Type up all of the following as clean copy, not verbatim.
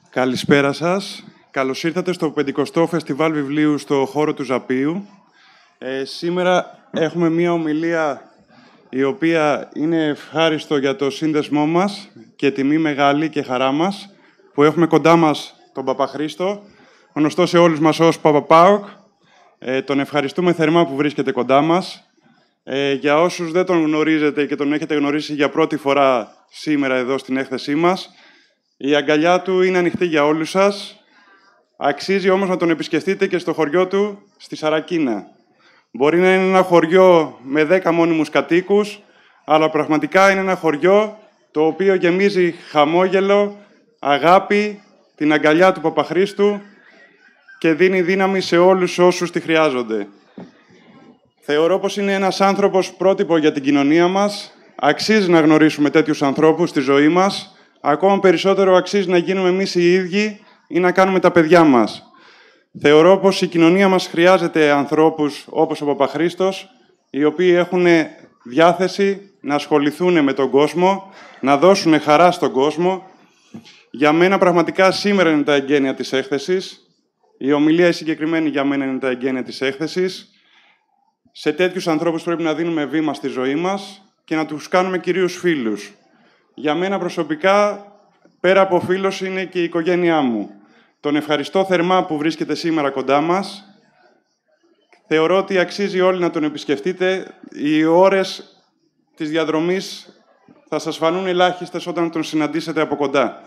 Καλησπέρα σας. Καλώς ήρθατε στο 50ο Φεστιβάλ Βιβλίου στο χώρο του Ζαπίου. Σήμερα έχουμε μία ομιλία η οποία είναι ευχάριστο για το σύνδεσμό μας και τιμή μεγάλη και χαρά μας που έχουμε κοντά μας τον Παπαχρήστο, γνωστό σε όλους μας ως Παπαπάοκ. Τον ευχαριστούμε θερμά που βρίσκεται κοντά μας. Για όσους δεν τον γνωρίζετε και τον έχετε γνωρίσει για πρώτη φορά σήμερα εδώ στην έκθεσή μας, η αγκαλιά του είναι ανοιχτή για όλους σας. Αξίζει όμως να τον επισκεφτείτε και στο χωριό του, στη Σαρακίνα. Μπορεί να είναι ένα χωριό με 10 μόνιμους κατοίκους, αλλά πραγματικά είναι ένα χωριό το οποίο γεμίζει χαμόγελο, αγάπη, την αγκαλιά του Παπαχρήστου και δίνει δύναμη σε όλους όσους τη χρειάζονται. Θεωρώ πως είναι ένας άνθρωπος πρότυπο για την κοινωνία μας. Αξίζει να γνωρίσουμε τέτοιους ανθρώπους στη ζωή μας. Ακόμα περισσότερο αξίζει να γίνουμε εμείς οι ίδιοι ή να κάνουμε τα παιδιά μας. Θεωρώ πως η κοινωνία μας χρειάζεται ανθρώπους όπως ο Παπαχρήστος, οι οποίοι έχουν διάθεση να ασχοληθούν με τον κόσμο, να δώσουν χαρά στον κόσμο. Για μένα πραγματικά σήμερα είναι τα εγγένεια της έκθεσης. Η ομιλία η συγκεκριμένη για μένα είναι τα εγγένεια της έκθεσης. Σε τέτοιους ανθρώπους πρέπει να δίνουμε βήμα στη ζωή μας και να τους κάνουμε κυρίως φίλους. Για μένα προσωπικά, πέρα από φίλος, είναι και η οικογένειά μου. Τον ευχαριστώ θερμά που βρίσκεται σήμερα κοντά μας. Θεωρώ ότι αξίζει όλοι να τον επισκεφτείτε. Οι ώρες της διαδρομής θα σας φανούν ελάχιστες όταν τον συναντήσετε από κοντά.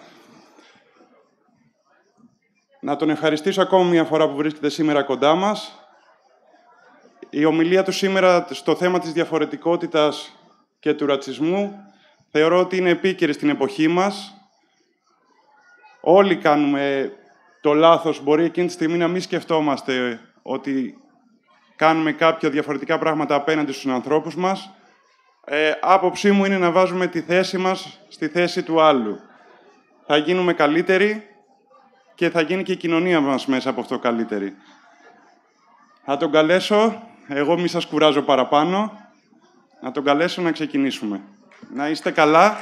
Να τον ευχαριστήσω ακόμα μια φορά που βρίσκεται σήμερα κοντά μας. Η ομιλία του σήμερα στο θέμα της διαφορετικότητας και του ρατσισμού θεωρώ ότι είναι επίκαιρη στην εποχή μας. Όλοι κάνουμε το λάθος. Μπορεί εκείνη τη στιγμή να μην σκεφτόμαστε ότι κάνουμε κάποια διαφορετικά πράγματα απέναντι στους ανθρώπους μας. Άποψή μου είναι να βάζουμε τη θέση μας στη θέση του άλλου. Θα γίνουμε καλύτεροι και θα γίνει και η κοινωνία μας μέσα από αυτό καλύτερη. Θα τον καλέσω, εγώ μη σας κουράζω παραπάνω, να τον καλέσω να ξεκινήσουμε. Να είστε καλά.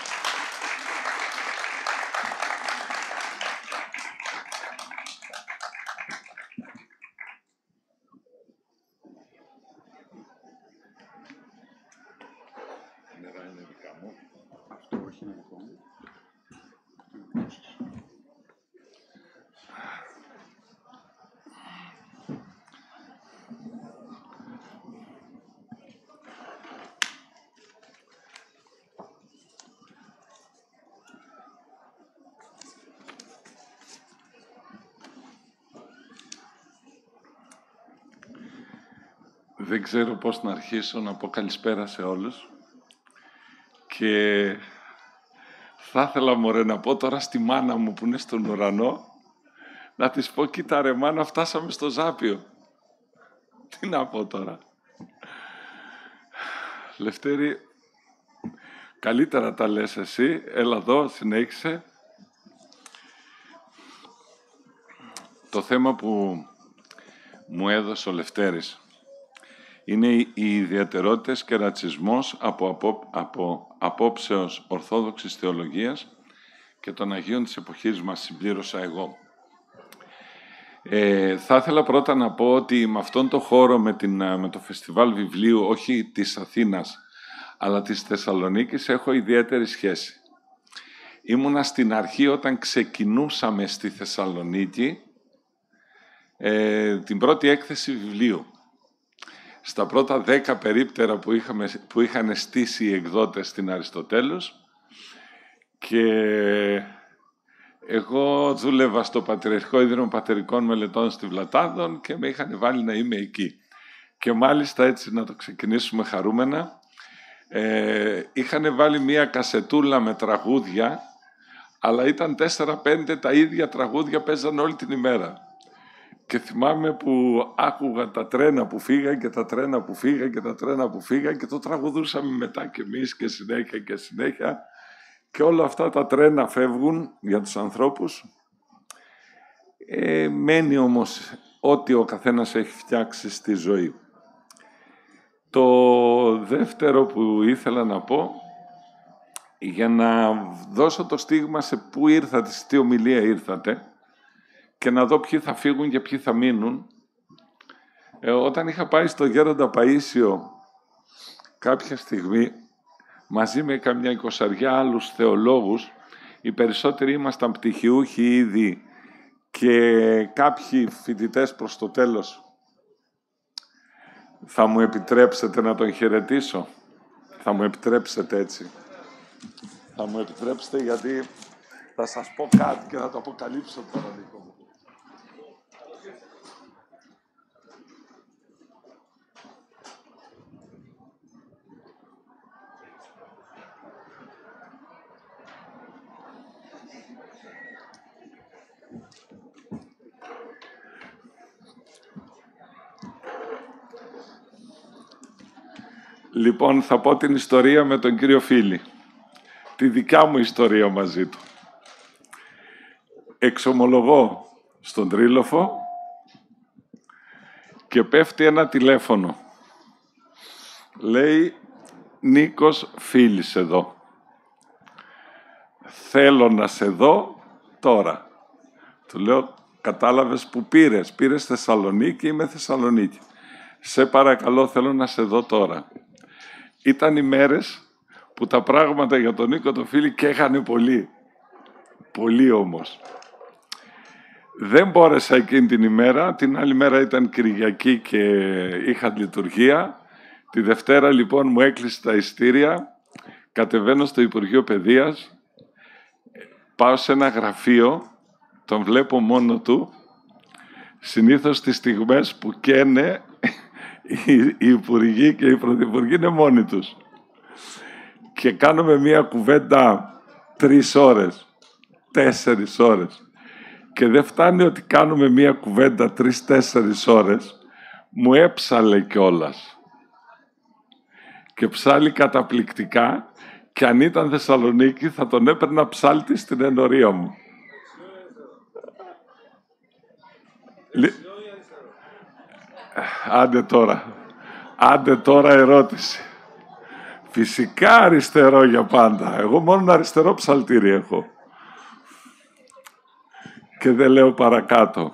Δεν ξέρω πώς να αρχίσω να πω καλησπέρα σε όλους και θα ήθελα μωρέ να πω τώρα στη μάνα μου που είναι στον ουρανό να της πω κοίτα ρε μάνα φτάσαμε στο Ζάπιο. Τι να πω τώρα. Λευτέρη, καλύτερα τα λες εσύ, έλα εδώ, συνέχισε. Το θέμα που μου έδωσε ο Λευτέρης είναι οι ιδιαιτερότητες και ρατσισμός από απόψεως ορθόδοξης θεολογίας και των Αγίων της εποχής μας, συμπλήρωσα εγώ. Θα ήθελα πρώτα να πω ότι με αυτόν το χώρο, με το Φεστιβάλ Βιβλίου, όχι της Αθήνας, αλλά της Θεσσαλονίκης, έχω ιδιαίτερη σχέση. Ήμουνα στην αρχή όταν ξεκινούσαμε στη Θεσσαλονίκη την πρώτη έκθεση βιβλίου. Στα πρώτα 10 περίπτερα που είχαν στήσει οι εκδότες στην Αριστοτέλους και εγώ δούλευα στο Πατριαρχικό Ίδρυμα Πατερικών Μελετών στη Βλατάδων και με είχαν βάλει να είμαι εκεί. Και μάλιστα έτσι να το ξεκινήσουμε χαρούμενα, είχαν βάλει μία κασετούλα με τραγούδια, αλλά ήταν 4-5 τα ίδια τραγούδια, παίζαν όλη την ημέρα. Και θυμάμαι που άκουγα τα τρένα που φύγαν και τα τρένα που φύγαν και τα τρένα που φύγαν και το τραγουδούσαμε μετά κι εμείς και συνέχεια και συνέχεια. Και όλα αυτά τα τρένα φεύγουν για τους ανθρώπους. Μένει όμως ό,τι ο καθένας έχει φτιάξει στη ζωή. Το δεύτερο που ήθελα να πω για να δώσω το στίγμα σε πού ήρθατε, σε τι ομιλία ήρθατε και να δω ποιοι θα φύγουν και ποιοι θα μείνουν. Όταν είχα πάει στο Γέροντα Παΐσιο κάποια στιγμή, μαζί με καμιά 20 άλλους θεολόγους, οι περισσότεροι ήμασταν πτυχιούχοι ήδη και κάποιοι φοιτητές προς το τέλος. Θα μου επιτρέψετε να τον χαιρετήσω? Θα μου επιτρέψετε έτσι? Θα μου επιτρέψετε, γιατί θα σας πω κάτι και θα το αποκαλύψω τώρα λίγο. Λοιπόν, θα πω την ιστορία με τον κύριο Φίλη. Τη δικιά μου ιστορία μαζί του. Εξομολογώ στον Τρίλοφο και πέφτει ένα τηλέφωνο. Λέει, Νίκος Φίλης εδώ. Θέλω να σε δω τώρα. Του λέω, κατάλαβες που πήρες? Πήρες Θεσσαλονίκη? Είμαι Θεσσαλονίκη. Σε παρακαλώ, θέλω να σε δω τώρα. Ήταν οι μέρες που τα πράγματα για τον Νίκο το Φίλη καίγανε πολύ. Πολύ όμως. Δεν μπόρεσα εκείνη την ημέρα. Την άλλη μέρα ήταν Κυριακή και είχα λειτουργία. Τη Δευτέρα λοιπόν μου έκλεισε τα ειστήρια. Κατεβαίνω στο Υπουργείο Παιδείας. Πάω σε ένα γραφείο. Τον βλέπω μόνο του. Συνήθως τις στιγμές που καίνε οι υπουργοί και οι πρωθυπουργοί είναι μόνοι τους. Και κάνουμε μία κουβέντα 3 ώρες, 4 ώρες. Και δεν φτάνει ότι κάνουμε μία κουβέντα 3-4 ώρες, μου έψαλε κιόλας. Και ψάλει καταπληκτικά, και αν ήταν Θεσσαλονίκη θα τον έπαιρνα ψάλτη στην ενορία μου. Άντε τώρα ερώτηση. Φυσικά αριστερό για πάντα. Εγώ μόνο αριστερό ψαλτήρι έχω. Και δεν λέω παρακάτω.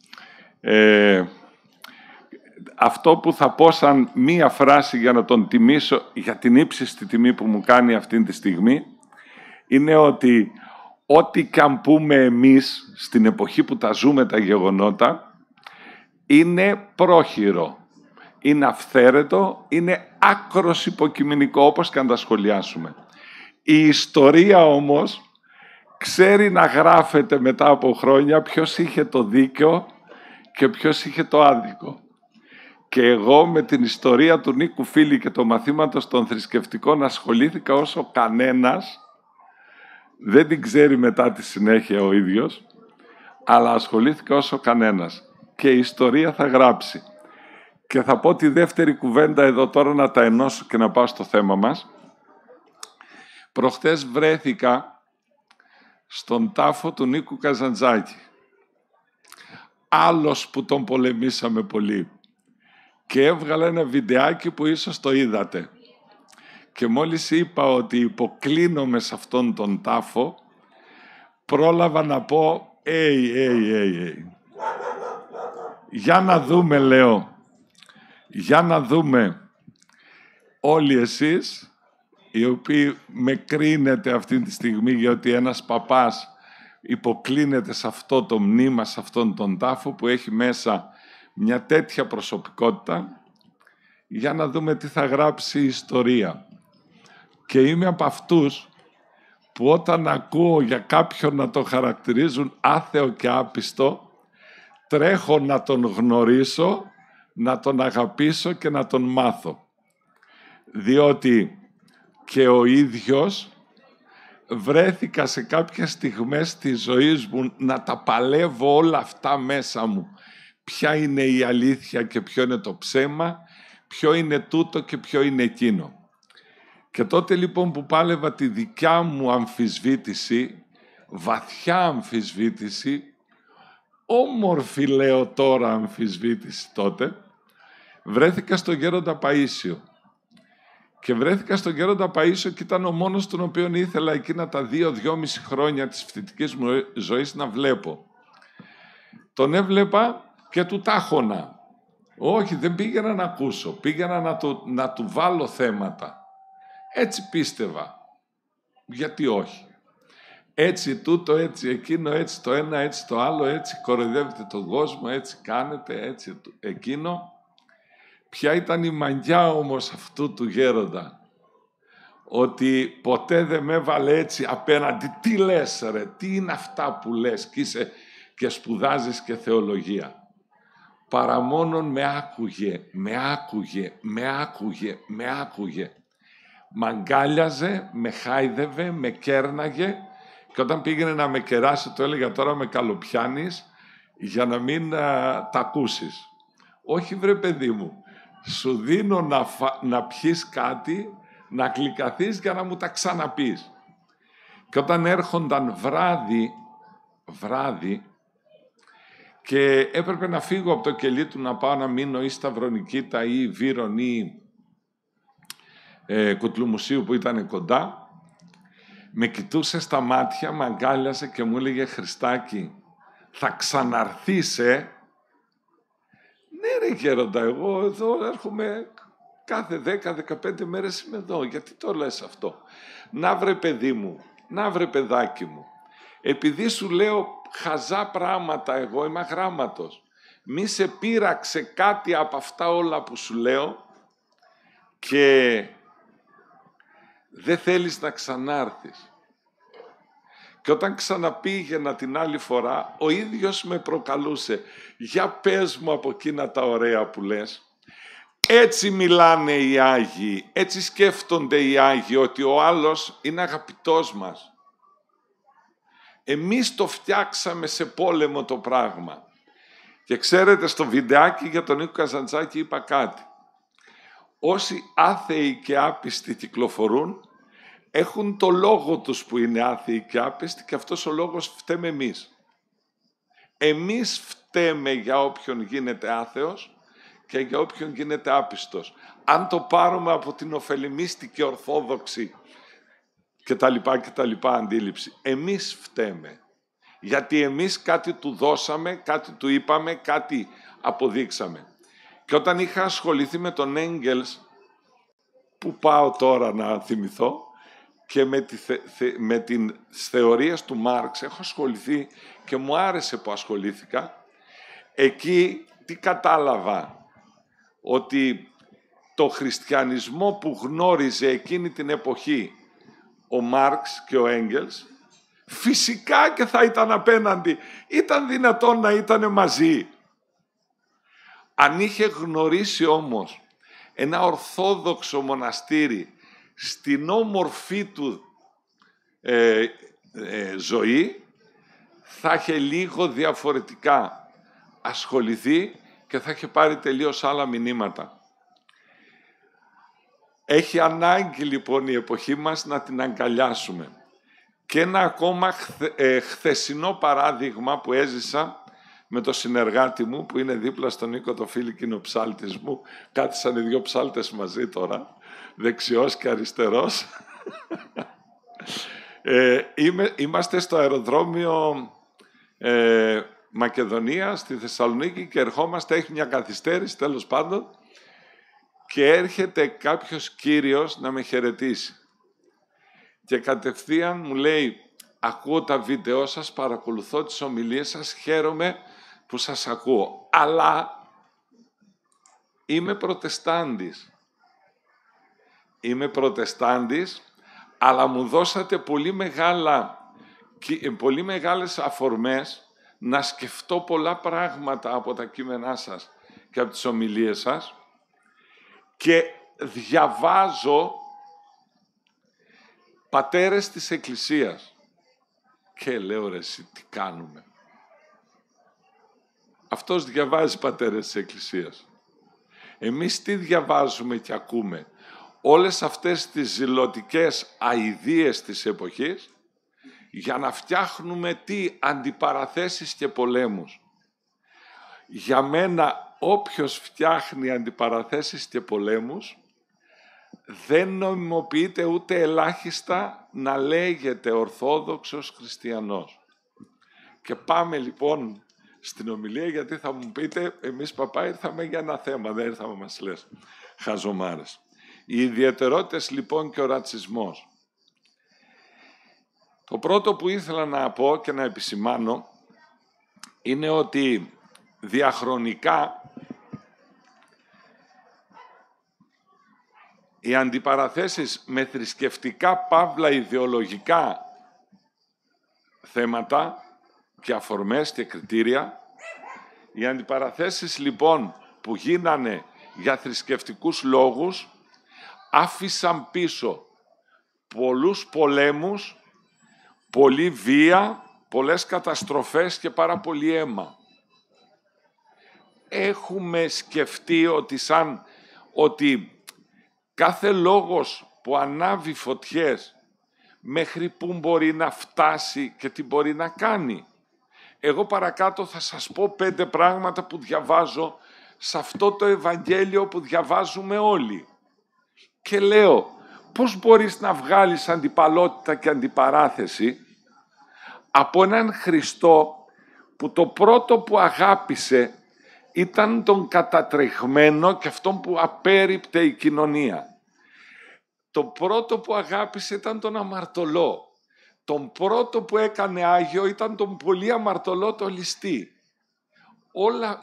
Αυτό που θα πω σαν μία φράση για να τον τιμήσω για την ύψιστη τιμή που μου κάνει αυτή τη στιγμή, είναι ότι ό,τι και αν πούμε εμείς στην εποχή που τα ζούμε τα γεγονότα, είναι πρόχειρο, είναι αυθαίρετο, είναι άκρος υποκειμενικό, όπως και αν τα σχολιάσουμε. Η ιστορία όμως ξέρει να γράφεται μετά από χρόνια ποιος είχε το δίκιο και ποιος είχε το άδικο. Και εγώ με την ιστορία του Νίκου Φίλη και το μαθήματος των θρησκευτικών ασχολήθηκα όσο κανένας. Δεν την ξέρει μετά τη συνέχεια ο ίδιος, αλλά ασχολήθηκα όσο κανένας. Και η ιστορία θα γράψει. Και θα πω τη δεύτερη κουβέντα εδώ τώρα, να τα ενώσω και να πάω στο θέμα μας. Προχτές βρέθηκα στον τάφο του Νίκου Καζαντζάκη. Άλλος που τον πολεμήσαμε πολύ. Και έβγαλε ένα βιντεάκι που ίσως το είδατε. Και μόλις είπα ότι υποκλίνομαι σε αυτόν τον τάφο, πρόλαβα να πω για να δούμε, λέω, για να δούμε όλοι εσείς οι οποίοι με κρίνετε αυτή τη στιγμή γιατί ένας παπάς υποκλίνεται σε αυτό το μνήμα, σε αυτόν τον τάφο που έχει μέσα μια τέτοια προσωπικότητα, για να δούμε τι θα γράψει η ιστορία. Και είμαι από αυτούς που όταν ακούω για κάποιον να το χαρακτηρίζουν άθεο και άπιστο, τρέχω να τον γνωρίσω, να τον αγαπήσω και να τον μάθω. Διότι και ο ίδιος βρέθηκα σε κάποιες στιγμές της ζωής μου να τα παλεύω όλα αυτά μέσα μου. Ποια είναι η αλήθεια και ποιο είναι το ψέμα, ποιο είναι τούτο και ποιο είναι εκείνο. Και τότε λοιπόν που πάλευα τη δικιά μου αμφισβήτηση, βαθιά αμφισβήτηση, όμορφη λέω τώρα αμφισβήτηση τότε, βρέθηκα στο Γέροντα Παΐσιο. Και βρέθηκα στον Γέροντα Παΐσιο και ήταν ο μόνος τον οποίον ήθελα εκείνα τα 2-2,5 χρόνια της φοιτητικής μου ζωής να βλέπω. Τον έβλεπα και του τάχωνα. Όχι, δεν πήγαινα να ακούσω, πήγαινα να του βάλω θέματα. Έτσι πίστευα. Γιατί όχι. Έτσι τούτο, έτσι εκείνο, έτσι το ένα, έτσι το άλλο, έτσι κοροϊδεύετε τον κόσμο, έτσι κάνετε, έτσι εκείνο. Ποια ήταν η μαγιά όμως αυτού του γέροντα, ότι ποτέ δεν με έβαλε έτσι απέναντι. Τι λες ρε, τι είναι αυτά που λες και είσαι και σπουδάζεις και θεολογία. Παρά μόνον με άκουγε. Μ' αγκάλιαζε, με χάιδευε, με κέρναγε και όταν πήγαινε να με κεράσει το έλεγα τώρα με καλοπιάνεις για να μην τα ακούσεις. Όχι βρε παιδί μου, σου δίνω να πιείς κάτι, να γλυκαθείς για να μου τα ξαναπείς. Και όταν έρχονταν βράδυ και έπρεπε να φύγω από το κελί του να πάω να μείνω ή Σταυρονικήτα ή Βύρον ή Κουτλουμουσίου που ήταν κοντά, με κοιτούσε στα μάτια, με αγκάλιασε και μου έλεγε «Χριστάκη, θα ξαναρθείς, Ναι ρε γέροντα, εγώ εδώ έρχομαι κάθε 10-15 μέρες είμαι εδώ, γιατί το λες αυτό? Να βρε παιδί μου, να βρε παιδάκι μου, επειδή σου λέω χαζά πράγματα, εγώ είμαι αγράμματος, μη σε πείραξε κάτι από αυτά όλα που σου λέω και δεν θέλεις να ξανάρθεις». Και όταν ξαναπήγαινα την άλλη φορά, ο ίδιος με προκαλούσε. «Για πες μου από εκείνα τα ωραία που λες». Έτσι μιλάνε οι Άγιοι, έτσι σκέφτονται οι Άγιοι, ότι ο άλλος είναι αγαπητός μας. Εμείς το φτιάξαμε σε πόλεμο το πράγμα. Και ξέρετε, στο βιντεάκι για τον Νίκο Καζαντζάκη είπα κάτι. Όσοι άθεοι και άπιστοι κυκλοφορούν, έχουν το λόγο τους που είναι άθεοι και άπιστοι και αυτός ο λόγος φταίμε εμείς. Εμείς φταίμε για όποιον γίνεται άθεος και για όποιον γίνεται άπιστος. Αν το πάρουμε από την ωφελημίστικη ορθόδοξη και τα λοιπά αντίληψη, εμείς φταίμε. Γιατί εμείς κάτι του δώσαμε, κάτι του είπαμε, κάτι αποδείξαμε. Και όταν είχα ασχοληθεί με τον Έγγελς, που πάω τώρα να θυμηθώ, και με τις θεωρίες του Μάρξ έχω ασχοληθεί και μου άρεσε που ασχολήθηκα. Εκεί τι κατάλαβα? Ότι το χριστιανισμό που γνώριζε εκείνη την εποχή ο Μάρξ και ο Έγγελς, φυσικά και θα ήταν απέναντι. Ήταν δυνατόν να ήταν μαζί. Αν είχε γνωρίσει όμως ένα ορθόδοξο μοναστήρι στην όμορφή του ζωή, θα είχε λίγο διαφορετικά ασχοληθεί και θα είχε πάρει τελείως άλλα μηνύματα. Έχει ανάγκη λοιπόν η εποχή μας να την αγκαλιάσουμε. Και ένα ακόμα χθεσινό παράδειγμα που έζησα με το συνεργάτη μου που είναι δίπλα στον Νίκο το φίλο και είναι ο ψάλτης μου. Κάθισαν οι δύο ψάλτες μαζί τώρα, δεξιός και αριστερός. Είμαστε στο αεροδρόμιο Μακεδονία στη Θεσσαλονίκη και ερχόμαστε, έχει μια καθυστέρηση τέλος πάντων και έρχεται κάποιος κύριος να με χαιρετήσει και κατευθείαν μου λέει «Ακούω τα βίντεο σας, παρακολουθώ τις ομιλίες σας, χαίρομαι που σας ακούω, αλλά είμαι προτεστάντης. Είμαι προτεστάντης, αλλά μου δώσατε πολύ μεγάλες αφορμές να σκεφτώ πολλά πράγματα από τα κείμενά σας και από τις ομιλίες σας και διαβάζω πατέρες της Εκκλησίας και λέω ρε εσύ τι κάνουμε. Αυτός διαβάζει πατέρες της Εκκλησίας. Εμείς τι διαβάζουμε και ακούμε? Όλες αυτές τις ζηλωτικές αηδίες της εποχής για να φτιάχνουμε τι? Αντιπαραθέσεις και πολέμους. Για μένα όποιος φτιάχνει αντιπαραθέσεις και πολέμους δεν νομιμοποιείται ούτε ελάχιστα να λέγεται Ορθόδοξος Χριστιανός. Και πάμε λοιπόν στην ομιλία, γιατί θα μου πείτε, εμείς παπά ήρθαμε για ένα θέμα, δεν ήρθαμε να μας λες χαζομάρες. Οι ιδιαιτερότητες λοιπόν και ο ρατσισμός. Το πρώτο που ήθελα να πω και να επισημάνω είναι ότι διαχρονικά οι αντιπαραθέσεις με θρησκευτικά παύλα ιδεολογικά θέματα και αφορμές και κριτήρια, οι αντιπαραθέσεις λοιπόν που γίνανε για θρησκευτικούς λόγους άφησαν πίσω πολλούς πολέμους, πολλή βία, πολλές καταστροφές και πάρα πολύ αίμα. Έχουμε σκεφτεί ότι κάθε λόγος που ανάβει φωτιές μέχρι που μπορεί να φτάσει και τι μπορεί να κάνει. Εγώ παρακάτω θα σας πω 5 πράγματα που διαβάζω σε αυτό το Ευαγγέλιο που διαβάζουμε όλοι. Και λέω, πώς μπορείς να βγάλεις αντιπαλότητα και αντιπαράθεση από έναν Χριστό που το πρώτο που αγάπησε ήταν τον κατατρεχμένο και αυτόν που απέρριπτε η κοινωνία. Το πρώτο που αγάπησε ήταν τον αμαρτωλό. Τον πρώτο που έκανε Άγιο ήταν τον πολύ αμαρτωλό το ληστή. Όλα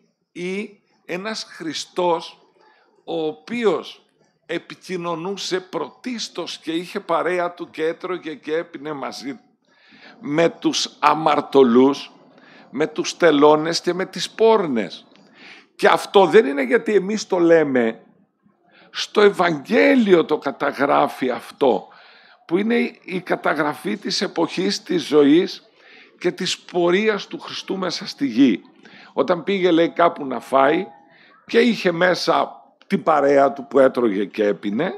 ή ένας Χριστός ο οποίος επικοινωνούσε πρωτίστως και είχε παρέα του και έτρωγε και έπινε μαζί με τους αμαρτωλούς, με τους τελώνες και με τις πόρνες. Και αυτό δεν είναι γιατί εμείς το λέμε, στο Ευαγγέλιο το καταγράφει αυτό, που είναι η καταγραφή της εποχής της ζωής και της πορείας του Χριστού μέσα στη γη. Όταν πήγε, λέει, κάπου να φάει και είχε μέσα την παρέα του που έτρωγε και έπινε,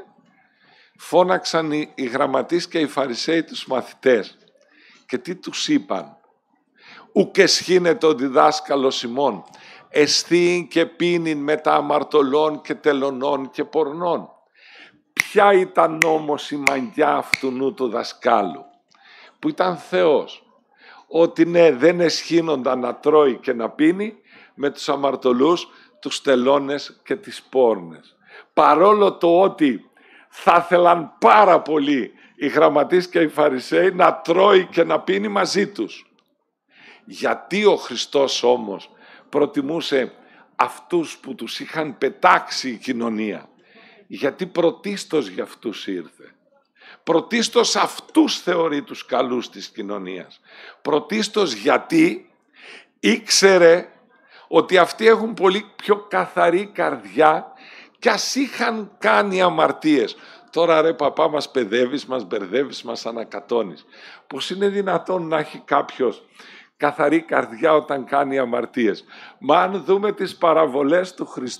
φώναξαν οι γραμματείς και οι Φαρισαίοι τους μαθητές. Και τι τους είπαν? «Ουκ εσχήνεται ο διδάσκαλος ημών, εσθείην και πίνειν με τα αμαρτωλών και τελωνών και πορνών». Ποια ήταν όμως η μαγιά αυτού νου του δασκάλου, που ήταν Θεός? Ότι ναι, δεν εσχήνονταν να τρώει και να πίνει με τους αμαρτωλούς, τους τελώνες και τις πόρνες. Παρόλο το ότι θα ήθελαν πάρα πολύ οι γραμματείς και οι Φαρισαίοι να τρώει και να πίνει μαζί τους. Γιατί ο Χριστός όμως προτιμούσε αυτούς που τους είχαν πετάξει η κοινωνία? Γιατί πρωτίστως για αυτούς ήρθε. Πρωτίστως αυτούς θεωρεί τους καλούς της κοινωνίας. Πρωτίστως γιατί ήξερε ότι αυτοί έχουν πολύ πιο καθαρή καρδιά κι ας είχαν κάνει αμαρτίες. Τώρα ρε παπά, μας παιδεύεις, μας μπερδεύεις, μας ανακατώνεις. Πώς είναι δυνατόν να έχει κάποιος καθαρή καρδιά όταν κάνει αμαρτίες? Μα αν δούμε τις παραβολές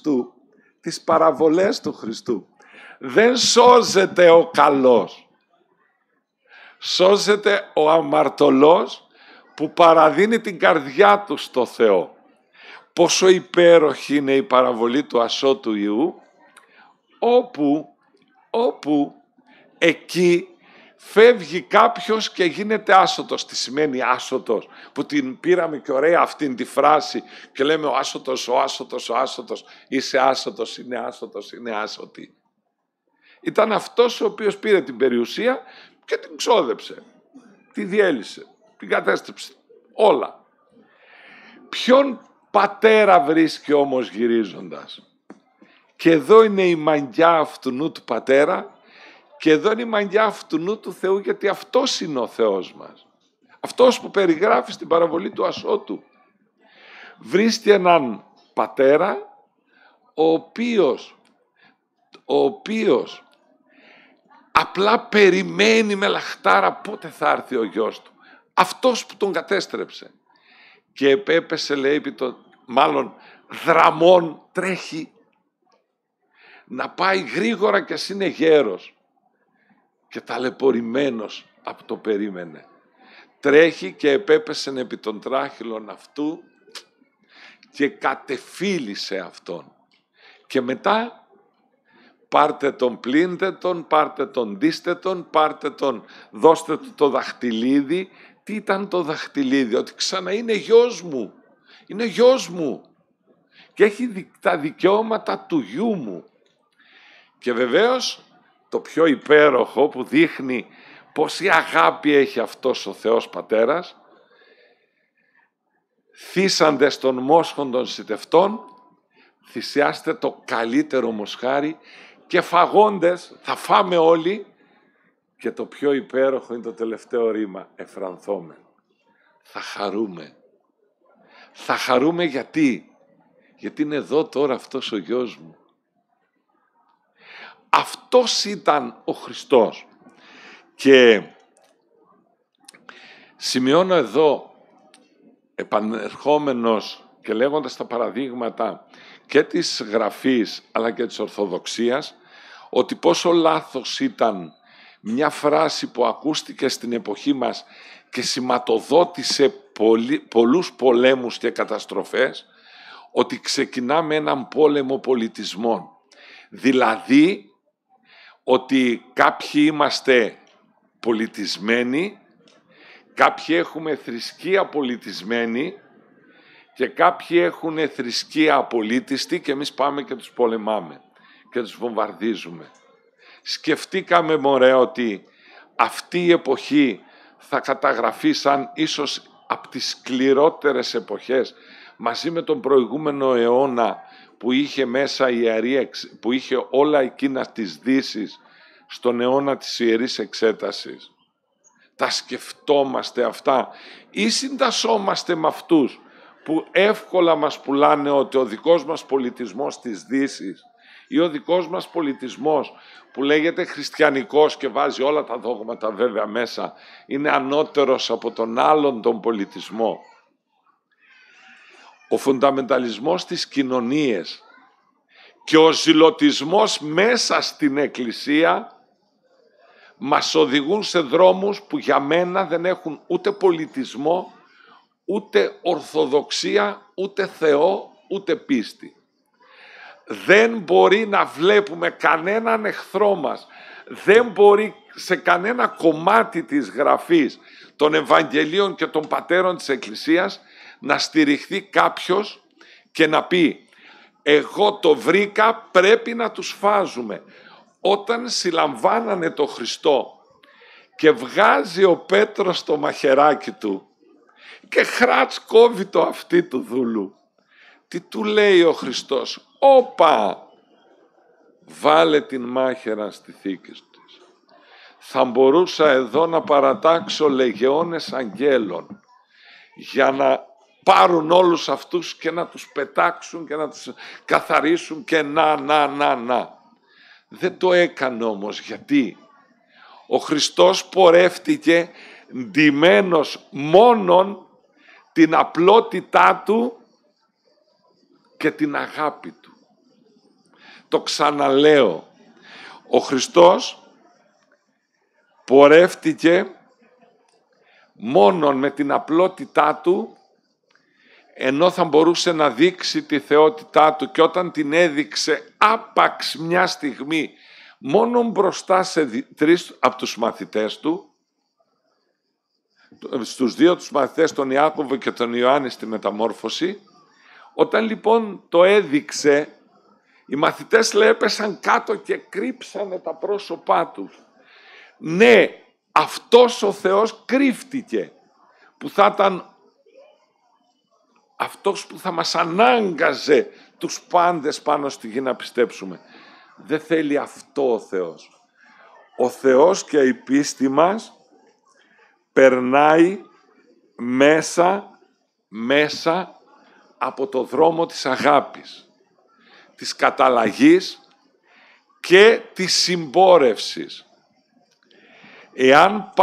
του Χριστού, δεν σώζεται ο καλός. Σώζεται ο αμαρτωλός που παραδίνει την καρδιά του στο Θεό. Πόσο υπέροχη είναι η παραβολή του ασώτου Ιού, όπου εκεί φεύγει κάποιος και γίνεται άσωτος. Τι σημαίνει άσωτος? Που την πήραμε και ωραία αυτήν τη φράση και λέμε ο άσωτος, ο άσωτος, ο άσωτος, είσαι άσωτος, είναι άσωτος, είναι άσωτη. Ήταν αυτός ο οποίος πήρε την περιουσία και την ξόδεψε, τη διέλυσε, την κατέστρεψε, όλα. Ποιον πατέρα βρίσκει όμως γυρίζοντας? Και εδώ είναι η μαγιά αυτού του πατέρα και εδώ είναι η μαγιά αυτού του Θεού, γιατί αυτός είναι ο Θεός μας. Αυτός που περιγράφει στην παραβολή του ασώτου. Βρίσκει έναν πατέρα ο οποίος απλά περιμένει με λαχτάρα πότε θα έρθει ο γιος του. Αυτός που τον κατέστρεψε. Και επέπεσε, λέει, μάλλον δραμών, τρέχει να πάει γρήγορα κι ας είναι γέρος. Και ταλαιπωρημένος από το περίμενε. Τρέχει και επέπεσε επί των τράχυλων αυτού και κατεφίλησε αυτόν. Και μετά πάρτε τον, πλύντε τον, πάρτε τον, ντύστε τον, πάρτε τον, δώστε του το δαχτυλίδι. Τι ήταν το δαχτυλίδι? Ότι ξανά είναι γιος μου, είναι γιος μου και έχει τα δικαιώματα του γιού μου. Και βεβαίως το πιο υπέροχο που δείχνει πόση αγάπη έχει αυτός ο Θεός Πατέρας, θύσαντες των μόσχων των σιτευτών, θυσιάστε το καλύτερο μοσχάρι και φαγώντες, θα φάμε όλοι. Και το πιο υπέροχο είναι το τελευταίο ρήμα, εφρανθώμε. Θα χαρούμε. Θα χαρούμε γιατί? Γιατί είναι εδώ τώρα αυτός ο γιος μου. Αυτός ήταν ο Χριστός. Και σημειώνω εδώ, επανερχόμενος και λέγοντας τα παραδείγματα και της Γραφής αλλά και της Ορθοδοξίας, ότι πόσο λάθος ήταν μια φράση που ακούστηκε στην εποχή μας και σηματοδότησε πολλούς πολέμους και καταστροφές, ότι ξεκινάμε έναν πόλεμο πολιτισμών. Δηλαδή, ότι κάποιοι είμαστε πολιτισμένοι, κάποιοι έχουμε θρησκεία πολιτισμένη και κάποιοι έχουν θρησκεία απολύτιστη και εμείς πάμε και τους πολεμάμε και τους βομβαρδίζουμε. Σκεφτήκαμε, μωρέ, ότι αυτή η εποχή θα καταγραφεί σαν ίσως από τις σκληρότερες εποχές, μαζί με τον προηγούμενο αιώνα που είχε μέσα που είχε όλα εκείνα τις δύσεις στον αιώνα της Ιερής Εξέτασης. Τα σκεφτόμαστε αυτά ή συντασσόμαστε με αυτούς που εύκολα μας πουλάνε ότι ο δικός μας πολιτισμός της Δύσης ή ο δικός μας πολιτισμός που λέγεται χριστιανικός και βάζει όλα τα δόγματα βέβαια μέσα, είναι ανώτερος από τον άλλον τον πολιτισμό. Ο φουνταμενταλισμός της κοινωνίας και ο ζηλωτισμός μέσα στην Εκκλησία μας οδηγούν σε δρόμους που για μένα δεν έχουν ούτε πολιτισμό, ούτε ορθοδοξία, ούτε Θεό, ούτε πίστη. Δεν μπορεί να βλέπουμε κανέναν εχθρό μας, δεν μπορεί σε κανένα κομμάτι της Γραφής των Ευαγγελίων και των Πατέρων της Εκκλησίας να στηριχθεί κάποιος και να πει εγώ το βρήκα, πρέπει να τους φάζουμε. Όταν συλλαμβάνανε το Χριστό και βγάζει ο Πέτρος το μαχαιράκι του και χράτς κόβει το αυτί του δούλου, τι του λέει ο Χριστός? Όπα, βάλε την μάχαιρα στη θήκη της. Θα μπορούσα εδώ να παρατάξω λεγεώνες αγγέλων για να πάρουν όλους αυτούς και να τους πετάξουν και να τους καθαρίσουν και να. Δεν το έκανε όμως. Γιατί? Ο Χριστός πορεύτηκε ντυμένος μόνον την απλότητά του και την αγάπη του. Το ξαναλέω. Ο Χριστός πορεύτηκε μόνον με την απλότητά του, ενώ θα μπορούσε να δείξει τη θεότητά του, και όταν την έδειξε άπαξ μια στιγμή μόνον μπροστά σε τρεις από τους μαθητές του, στους δύο τους μαθητές, τον Ιάκωβο και τον Ιωάννη στη Μεταμόρφωση, όταν λοιπόν το έδειξε, οι μαθητές λέει έπεσαν κάτω και κρύψανε τα πρόσωπά τους. Ναι, αυτός ο Θεός κρύφτηκε, που θα ήταν αυτός που θα μας ανάγκαζε τους πάντες πάνω στη γη να πιστέψουμε. Δεν θέλει αυτό ο Θεός. Ο Θεός και η πίστη μας περνάει μέσα από το δρόμο της αγάπης, της καταλλαγής και της συμπόρευσης. Εάν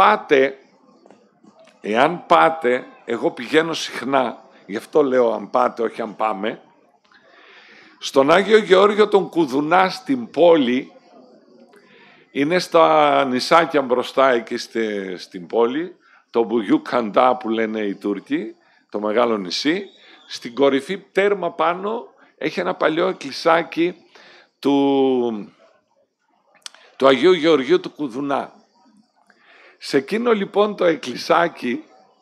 πάτε, εγώ πηγαίνω συχνά, γι' αυτό λέω αν πάτε, όχι αν πάμε, στον Άγιο Γεώργιο τον Κουδουνά στην πόλη, είναι στα νησάκια μπροστά εκεί στην πόλη, το Μπουγιού Καντά που λένε οι Τούρκοι, το μεγάλο νησί, στην κορυφή τέρμα πάνω έχει ένα παλιό εκκλησάκι του του Αγίου Γεωργίου του Κουδουνά. Σε εκείνο λοιπόν το εκκλησάκι